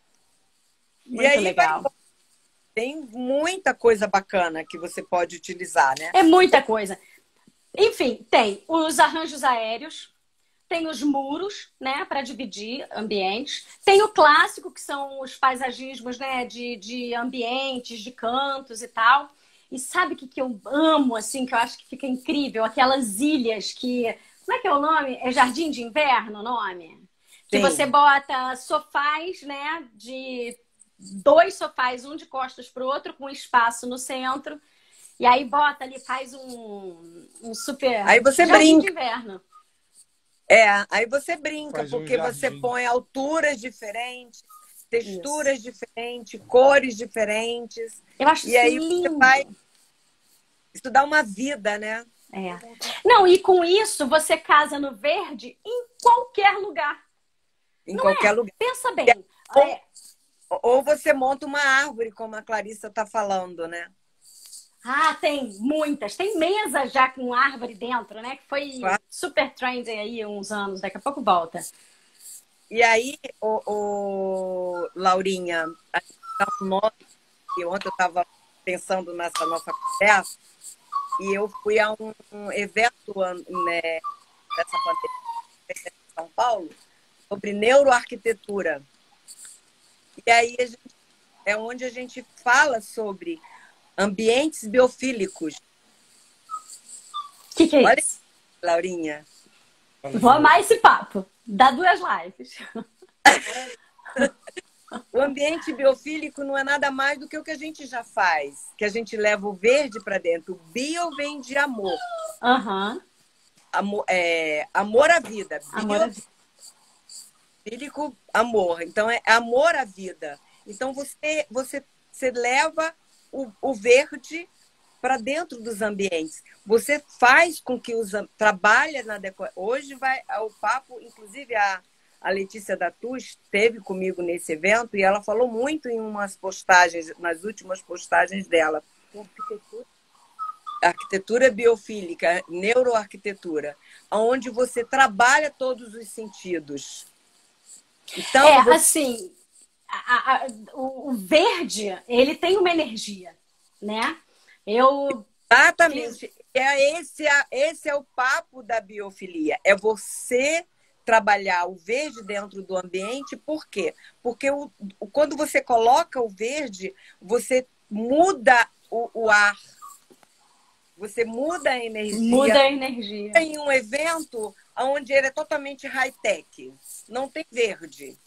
Muito e aí legal. Vai... tem muita coisa bacana que você pode utilizar, né? É muita coisa. Enfim, tem os arranjos aéreos, tem os muros, né, para dividir ambientes. Tem o clássico, que são os paisagismos, né, de, de ambientes, de cantos e tal. E sabe o que, que eu amo, assim, que eu acho que fica incrível? Aquelas ilhas que... Como é que é o nome? É Jardim de Inverno o nome? Que Sim. você bota sofás, né, de... dois sofás, um de costas para o outro, com espaço no centro. E aí bota ali, faz um, um super aí você jardim brinca. de inverno. É, aí você brinca, faz porque um você põe alturas diferentes, texturas isso. diferentes, cores diferentes. Eu acho e aí lindo. Você vai... Isso dá uma vida, né? É. Não, e com isso você casa no verde em qualquer lugar. Em Não qualquer é? lugar. Pensa bem. Ou, é... ou você monta uma árvore, como a Clarissa está falando, né? Ah, tem muitas. Tem mesa já com árvore dentro, né? Que foi claro. super trendy aí uns anos. Daqui a pouco volta. E aí, o, o... Laurinha, ontem eu estava pensando nessa nossa conversa e eu fui a um, um evento né, dessa pandemia em São Paulo sobre neuroarquitetura. E aí a gente, é onde a gente fala sobre ambientes biofílicos. O que, que é Olha, isso? Laurinha. Vou amar esse papo. Dá duas lives. O ambiente biofílico não é nada mais do que o que a gente já faz. Que a gente leva o verde para dentro. O bio vem de amor. Uhum. Amor, é, amor à vida. Amor à vida. Biofílico, amor. Então, é amor à vida. Então, você, você, você leva o, o verde para dentro dos ambientes. Você faz com que os... Trabalha na decoração. Hoje vai o papo, inclusive a... A Letícia Datu esteve comigo nesse evento e ela falou muito em umas postagens, nas últimas postagens dela, Arquitetura. Arquitetura biofílica, neuroarquitetura, onde você trabalha todos os sentidos. Então, é, você... assim, a, a, o, o verde, ele tem uma energia, né? Eu... Exatamente. É esse, esse é o papo da biofilia. É você trabalhar o verde dentro do ambiente. Por quê? Porque o, quando você coloca o verde, você muda o, o ar. Você muda a energia. Muda a energia. Tem um evento onde ele é totalmente high-tech. Não tem verde.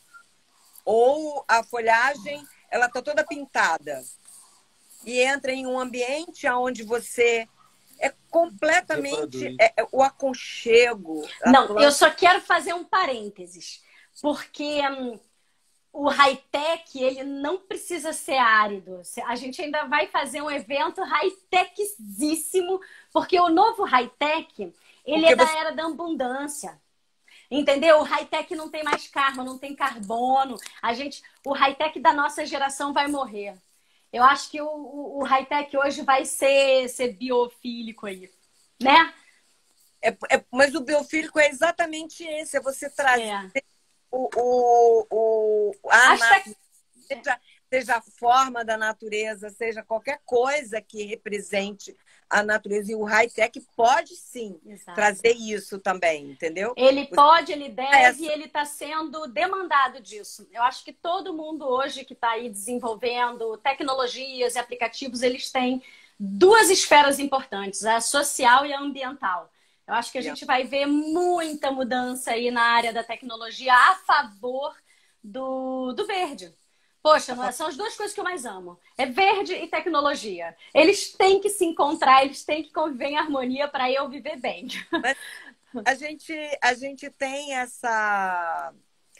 Ou a folhagem, ela está toda pintada. E entra em um ambiente onde você é completamente é, é, o aconchego. Não, planta... eu só quero fazer um parênteses. Porque hum, o high-tech, ele não precisa ser árido. A gente ainda vai fazer um evento high-techzíssimo, porque o novo high-tech, ele porque é da você... era da abundância. Entendeu? O high-tech não tem mais carro, não tem carbono. A gente, o high-tech da nossa geração vai morrer. Eu acho que o, o, o high-tech hoje vai ser, ser biofílico aí, né? É, é, mas o biofílico é exatamente esse, é você trazer é. o, o, o, a natureza, que... seja, seja a forma da natureza, seja qualquer coisa que represente a natureza. E o high-tech pode sim Exato. Trazer isso também, entendeu? Ele pode, ele deve Essa... e ele está sendo demandado disso. Eu acho que todo mundo hoje que está aí desenvolvendo tecnologias e aplicativos, eles têm duas esferas importantes, a social e a ambiental. Eu acho que a gente vai ver muita mudança aí na área da tecnologia a favor do, do verde. Poxa, não é? São as duas coisas que eu mais amo. É verde e tecnologia. Eles têm que se encontrar, eles têm que conviver em harmonia para eu viver bem. Mas a gente, a gente tem essa,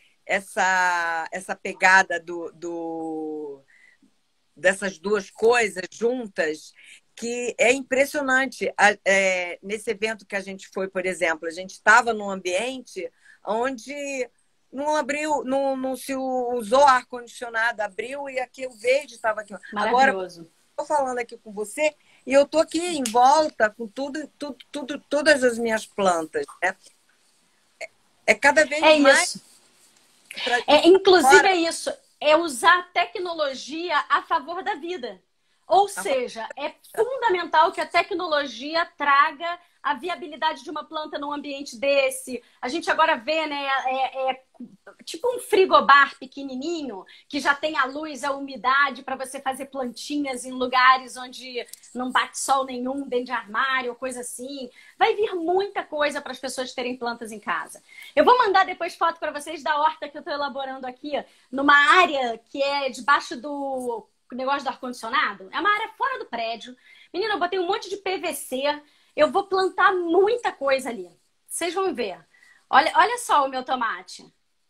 essa, essa pegada do, do, dessas duas coisas juntas que é impressionante. É, nesse evento que a gente foi, por exemplo, a gente estava num ambiente onde... Não abriu, não, não se usou ar-condicionado, abriu e aqui o verde estava aqui. Maravilhoso. Agora, estou falando aqui com você e eu estou aqui em volta com tudo, tudo, tudo, todas as minhas plantas. Né? É, é cada vez é mais... Isso. É, inclusive Agora... é isso. É usar a tecnologia a favor da vida. Ou seja, é fundamental que a tecnologia traga a viabilidade de uma planta num ambiente desse. A gente agora vê, né, é, é tipo um frigobar pequenininho, que já tem a luz, a umidade para você fazer plantinhas em lugares onde não bate sol nenhum, dentro de armário, coisa assim. Vai vir muita coisa para as pessoas terem plantas em casa. Eu vou mandar depois foto para vocês da horta que eu estou elaborando aqui, numa área que é debaixo do negócio do ar-condicionado. É uma área fora do prédio. Menina, eu botei um monte de P V C. Eu vou plantar muita coisa ali. Vocês vão ver. Olha, olha só o meu tomate.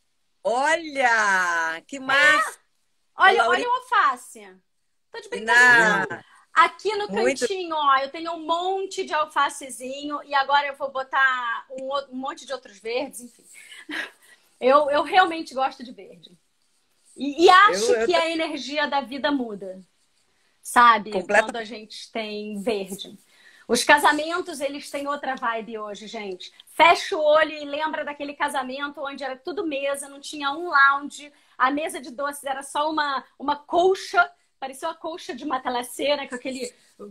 Olha! Que massa! É. Olha, olha o alface. Tô de brincadeira. Aqui no Muito... cantinho, ó, eu tenho um monte de alfacezinho. E agora eu vou botar um, um monte de outros verdes, enfim. Eu, eu realmente gosto de verde. E, e acho eu, eu... que a energia da vida muda. Sabe? Completa... Quando a gente tem verde. Os casamentos, eles têm outra vibe hoje, gente. Fecha o olho e lembra daquele casamento onde era tudo mesa, não tinha um lounge, a mesa de doces era só uma, uma colcha, parecia uma colcha de matelaceira, com aquele,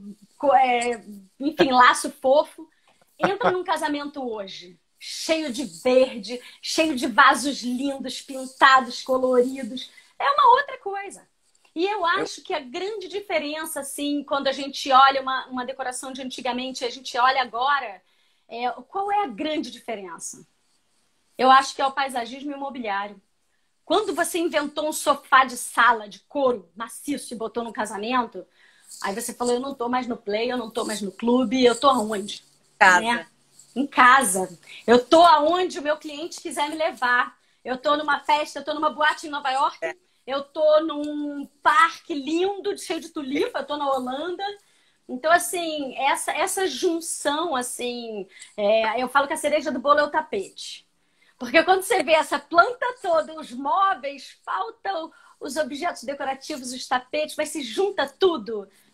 é, enfim, laço fofo. Entra num casamento hoje, cheio de verde, cheio de vasos lindos, pintados, coloridos. É uma outra coisa. E eu acho que a grande diferença, assim, quando a gente olha uma, uma decoração de antigamente e a gente olha agora, é, qual é a grande diferença? Eu acho que é o paisagismo imobiliário. Quando você inventou um sofá de sala de couro maciço e botou no casamento, aí você falou, eu não tô mais no play, eu não tô mais no clube, eu tô aonde? Casa. Né? Em casa. Eu tô aonde o meu cliente quiser me levar. Eu tô numa festa, eu tô numa boate em Nova York, é. Eu tô num parque lindo, cheio de tulipa, eu tô na Holanda. Então, assim, essa, essa junção, assim, é, eu falo que a cereja do bolo é o tapete. Porque quando você vê essa planta toda, os móveis, faltam os objetos decorativos, os tapetes, mas se junta tudo,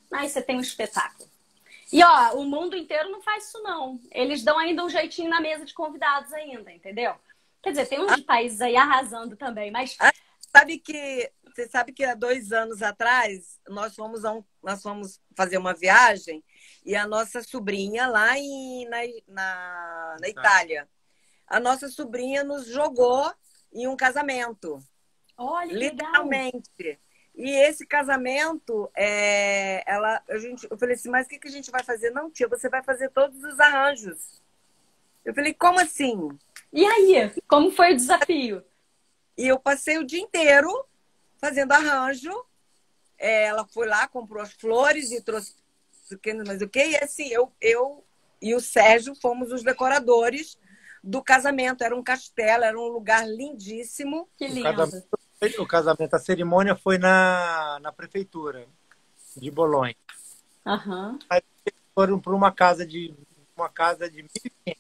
aí você tem um espetáculo. E, ó, o mundo inteiro não faz isso, não. Eles dão ainda um jeitinho na mesa de convidados ainda, entendeu? Quer dizer, tem uns países aí arrasando também, mas... Ah, sabe que, você sabe que há dois anos atrás, nós fomos, a um, nós fomos fazer uma viagem e a nossa sobrinha lá em, na, na, na Itália, a nossa sobrinha nos jogou em um casamento. Olha, que literalmente. legal. E esse casamento, é, ela, a gente, eu falei assim, mas o que, que a gente vai fazer? Não, tia, você vai fazer todos os arranjos. Eu falei, como assim? E aí, como foi o desafio? E eu passei o dia inteiro fazendo arranjo. É, ela foi lá, comprou as flores e trouxe mas o que? E assim, eu, eu e o Sérgio fomos os decoradores do casamento. Era um castelo, era um lugar lindíssimo. Que lindo. O casamento, o casamento, a cerimônia foi na, na prefeitura de Bolonha. Uhum. Aí foram para uma casa de uma casa de mil e quinhentos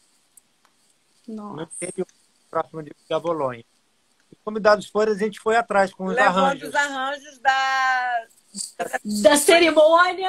no interior, próximo de da Bolonha. Os convidados foram, a gente foi atrás com os Levando arranjos. os arranjos da... da cerimônia.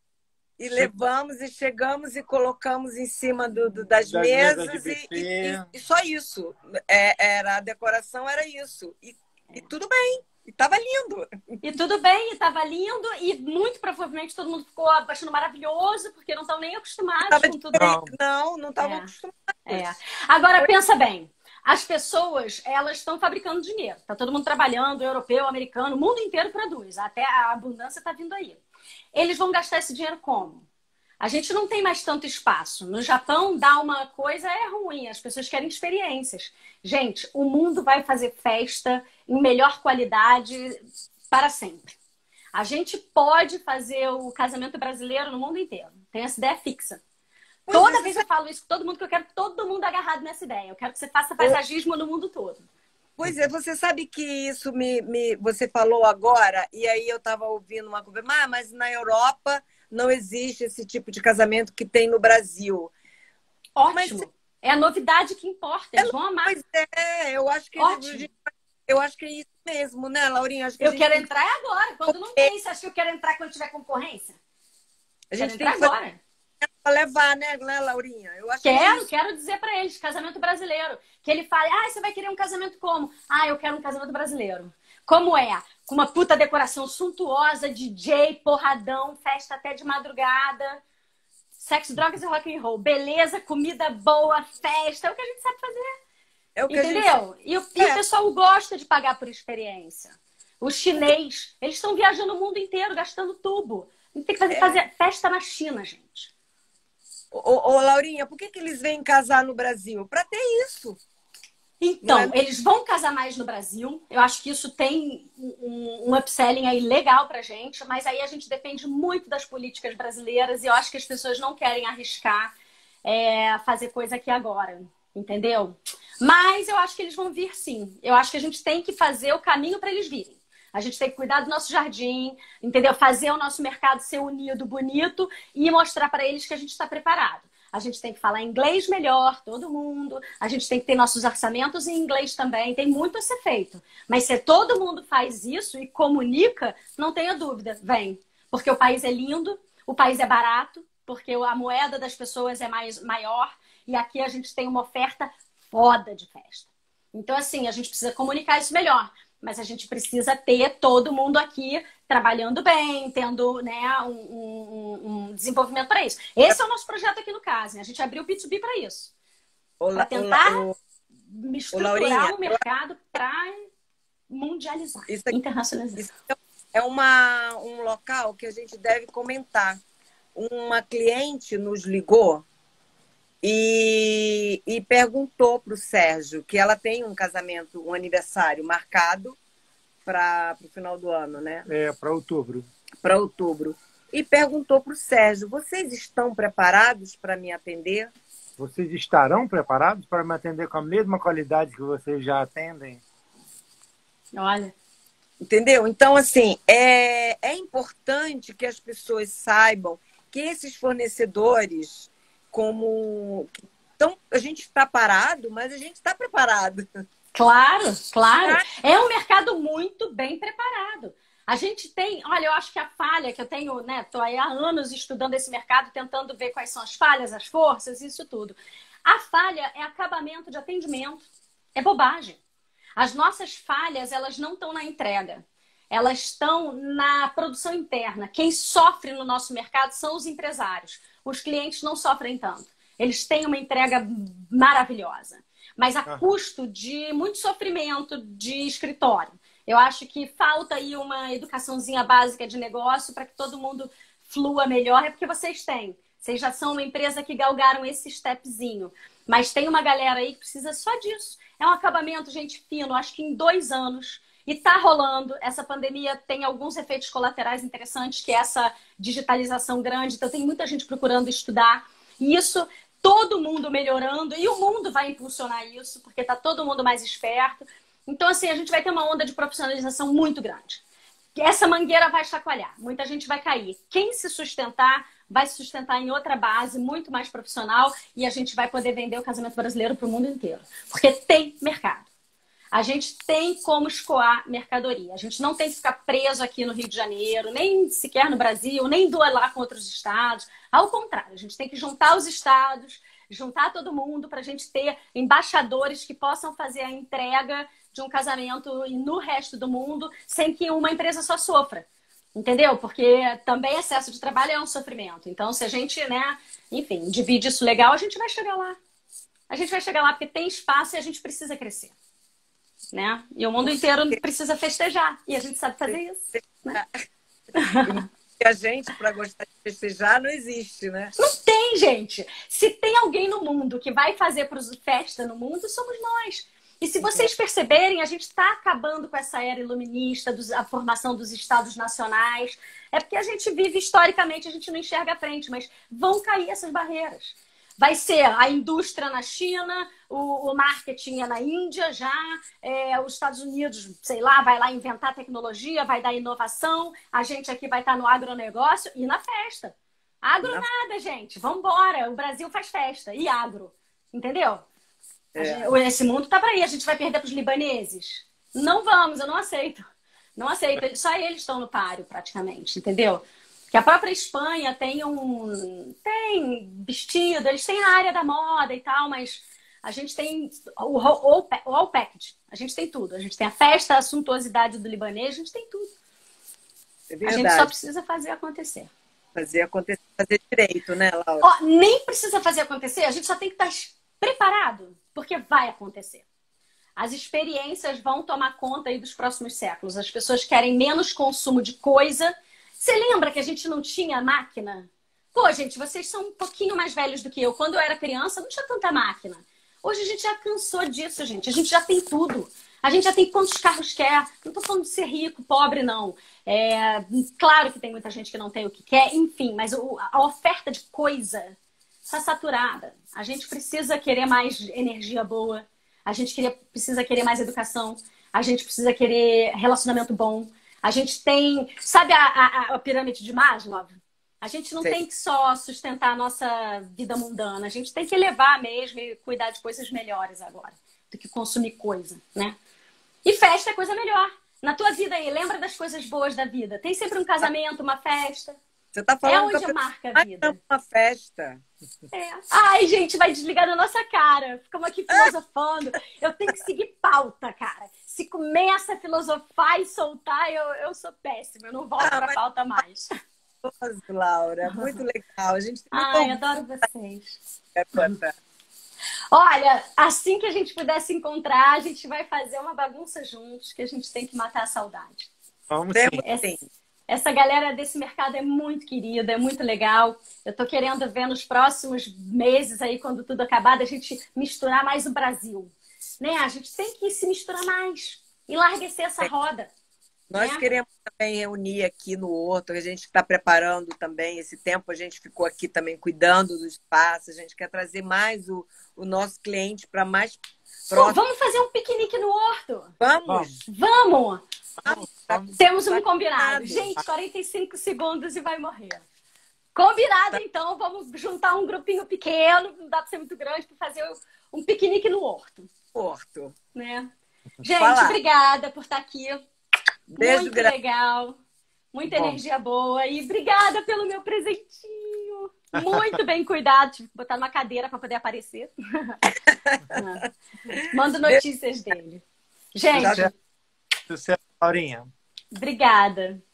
E levamos e chegamos e colocamos em cima do, do das, das mesas, mesas e, e, e só isso. É, era, a decoração era isso. E, e tudo bem. E tava lindo. E tudo bem, e tava lindo. E muito provavelmente todo mundo ficou achando maravilhoso, porque não estão nem acostumados tava com tudo. Não, não, não estavam é. acostumados. É. Agora, pensa bem. As pessoas, elas estão fabricando dinheiro. Tá todo mundo trabalhando, europeu, americano, o mundo inteiro produz. Até a abundância tá vindo aí. Eles vão gastar esse dinheiro como? A gente não tem mais tanto espaço. No Japão, dar uma coisa é ruim. As pessoas querem experiências. Gente, o mundo vai fazer festa em melhor qualidade para sempre. A gente pode fazer o casamento brasileiro no mundo inteiro. Tem essa ideia fixa. Pois Toda é, vez eu falo isso com todo mundo, que eu quero todo mundo agarrado nessa ideia. Eu quero que você faça paisagismo no mundo todo. Pois é, você sabe que isso me, me você falou agora, e aí eu estava ouvindo uma conversa, ah, mas na Europa não existe esse tipo de casamento que tem no Brasil. Ótimo. Mas, é a novidade que importa, eles vão amar. Pois é, eu acho que Ótimo. eu acho que é isso mesmo, né, Laurinha? Acho que eu gente... quero entrar agora, quando não tem. Você acha que eu quero entrar quando tiver concorrência? A gente quero tem entrar agora. Que... para levar, né, né, Laurinha? Eu acho quero, que quero dizer para eles, casamento brasileiro. Que ele fale, ah, você vai querer um casamento como? Ah, eu quero um casamento brasileiro. Como é? Com uma puta decoração suntuosa, D J, porradão, festa até de madrugada, sexo, drogas e rock and roll. Beleza, comida boa, festa. É o que a gente sabe fazer. É o que Entendeu? A gente... E, o, e é. o pessoal gosta de pagar por experiência. Os chinês, eles estão viajando o mundo inteiro, gastando tubo. Tem que fazer, é. fazer festa na China, gente. Ô, ô, Laurinha, por que, que eles vêm casar no Brasil? Para ter isso. Então, é? eles vão casar mais no Brasil. Eu acho que isso tem um, um upselling aí legal pra gente, mas aí a gente depende muito das políticas brasileiras e eu acho que as pessoas não querem arriscar é, fazer coisa aqui agora, entendeu? Mas eu acho que eles vão vir sim. Eu acho que a gente tem que fazer o caminho para eles virem. A gente tem que cuidar do nosso jardim, entendeu? Fazer o nosso mercado ser unido, bonito e mostrar para eles que a gente está preparado. A gente tem que falar inglês melhor, todo mundo. A gente tem que ter nossos orçamentos em inglês também. Tem muito a ser feito. Mas se todo mundo faz isso e comunica, não tenha dúvida, vem. Porque o país é lindo, o país é barato, porque a moeda das pessoas é mais, maior e aqui a gente tem uma oferta foda de festa. Então, assim, a gente precisa comunicar isso melhor. Mas a gente precisa ter todo mundo aqui trabalhando bem, tendo, né, um, um, um desenvolvimento para isso. Esse é o nosso projeto aqui no Casa. A gente abriu o B dois B para isso. Para tentar o, o, estruturar o, o mercado para mundializar, isso aqui, internacionalizar. Isso é uma, um local que a gente deve comentar. Uma cliente nos ligou E, e perguntou para o Sérgio que ela tem um casamento, um aniversário marcado para o final do ano, né? É, para outubro. Para outubro. E perguntou para o Sérgio, vocês estão preparados para me atender? Vocês estarão preparados para me atender com a mesma qualidade que vocês já atendem? Olha. Entendeu? Então, assim, é, é importante que as pessoas saibam que esses fornecedores... como então a gente está parado, mas a gente está preparado. Claro, claro. É um mercado muito bem preparado. A gente tem, olha, eu acho que a falha que eu tenho, né, tô aí há anos estudando esse mercado, tentando ver quais são as falhas, as forças, isso tudo. A falha é acabamento de atendimento, é bobagem. As nossas falhas, elas não estão na entrega, elas estão na produção interna. Quem sofre no nosso mercado são os empresários. Os clientes não sofrem tanto. Eles têm uma entrega maravilhosa, mas a custo de muito sofrimento de escritório. Eu acho que falta aí uma educaçãozinha básica de negócio para que todo mundo flua melhor. É porque vocês têm. Vocês já são uma empresa que galgaram esse stepzinho. Mas tem uma galera aí que precisa só disso. É um acabamento, gente, fino. Acho que em dois anos. E tá rolando. Essa pandemia tem alguns efeitos colaterais interessantes, que é essa digitalização grande. Então tem muita gente procurando estudar. E isso, todo mundo melhorando. E o mundo vai impulsionar isso, porque tá todo mundo mais esperto. Então, assim, a gente vai ter uma onda de profissionalização muito grande. Essa mangueira vai chacoalhar. Muita gente vai cair. Quem se sustentar, vai se sustentar em outra base, muito mais profissional. E a gente vai poder vender o casamento brasileiro para o mundo inteiro. Porque tem mercado. A gente tem como escoar mercadoria. A gente não tem que ficar preso aqui no Rio de Janeiro, nem sequer no Brasil, nem duelar com outros estados. Ao contrário, a gente tem que juntar os estados, juntar todo mundo para a gente ter embaixadores que possam fazer a entrega de um casamento no resto do mundo sem que uma empresa só sofra. Entendeu? Porque também excesso de trabalho é um sofrimento. Então, se a gente, né, enfim, divide isso legal, a gente vai chegar lá. A gente vai chegar lá porque tem espaço e a gente precisa crescer. Né? E o mundo inteiro precisa festejar. E a gente sabe fazer isso. Né? E a gente, para gostar de festejar, não existe, né? Não tem, gente. Se tem alguém no mundo que vai fazer festa no mundo, somos nós. E se vocês perceberem, a gente está acabando com essa era iluminista, a formação dos estados nacionais. É porque a gente vive historicamente, a gente não enxerga a frente, mas vão cair essas barreiras. Vai ser a indústria na China, o, o marketing é na Índia já, é, os Estados Unidos, sei lá, vai lá inventar tecnologia, vai dar inovação, a gente aqui vai estar no agronegócio e na festa. Agro na... nada, gente, vamos embora, o Brasil faz festa e agro, entendeu? É. Gente, esse mundo tá para aí, a gente vai perder para os libaneses? Não vamos, eu não aceito, não aceito, só eles estão no páreo praticamente, entendeu? Que a própria Espanha tem um tem vestido, eles têm a área da moda e tal, mas a gente tem o all, all package, a gente tem tudo. A gente tem a festa, a suntuosidade do libanês, a gente tem tudo. É a gente só precisa fazer acontecer. Fazer acontecer, fazer direito, né, Laura? Ó, nem precisa fazer acontecer, a gente só tem que estar preparado, porque vai acontecer. As experiências vão tomar conta aí dos próximos séculos. As pessoas querem menos consumo de coisa. Você lembra que a gente não tinha máquina? Pô, gente, vocês são um pouquinho mais velhos do que eu. Quando eu era criança, não tinha tanta máquina. Hoje a gente já cansou disso, gente. A gente já tem tudo. A gente já tem quantos carros quer. Não tô falando de ser rico, pobre, não. É, claro que tem muita gente que não tem o que quer, enfim. Mas a oferta de coisa está saturada. A gente precisa querer mais energia boa. A gente queria, precisa querer mais educação. A gente precisa querer relacionamento bom. A gente tem... Sabe a, a, a pirâmide de Maslow? A gente não Sim. tem que só sustentar a nossa vida mundana. A gente tem que elevar mesmo e cuidar de coisas melhores agora. Do que consumir coisa, né? E festa é coisa melhor. Na tua vida aí, lembra das coisas boas da vida. Tem sempre um casamento, uma festa. Você tá falando é onde que marca a vida. Uma festa. É. Ai, gente, vai desligar na nossa cara. Ficamos aqui filosofando. Eu tenho que seguir pauta, cara. Se começa a filosofar e soltar, eu, eu sou péssima. Eu não volto ah, pra mas... pauta mais. Laura, muito legal. A gente tem Ai, muito... adoro vocês. É fantástico. Olha, assim que a gente puder se encontrar, a gente vai fazer uma bagunça juntos, que a gente tem que matar a saudade. Vamos sim. Essa, essa galera desse mercado é muito querida, é muito legal. Eu tô querendo ver nos próximos meses aí, quando tudo acabar, a gente misturar mais o Brasil. Né? A gente tem que se misturar mais e larguecer essa roda. Nós né? queremos também reunir aqui no Horto, a gente está preparando também esse tempo, a gente ficou aqui também cuidando do espaço, a gente quer trazer mais o, o nosso cliente para mais próximo. Pô, vamos fazer um piquenique no Horto? Vamos! Vamos! vamos, vamos. Temos um combinado. Gente, quarenta e cinco segundos e vai morrer. Combinado, tá. Então, vamos juntar um grupinho pequeno, não dá para ser muito grande, para fazer um piquenique no Horto. Horto. Né? Gente, Fala. Obrigada por estar aqui. Beijo Muito grande. legal. Muita Bom. energia boa. E obrigada pelo meu presentinho. Muito bem cuidado. Tive que botar numa cadeira para poder aparecer. Mando notícias dele. Gente, Sucesso, Sucesso, Laurinha. obrigada.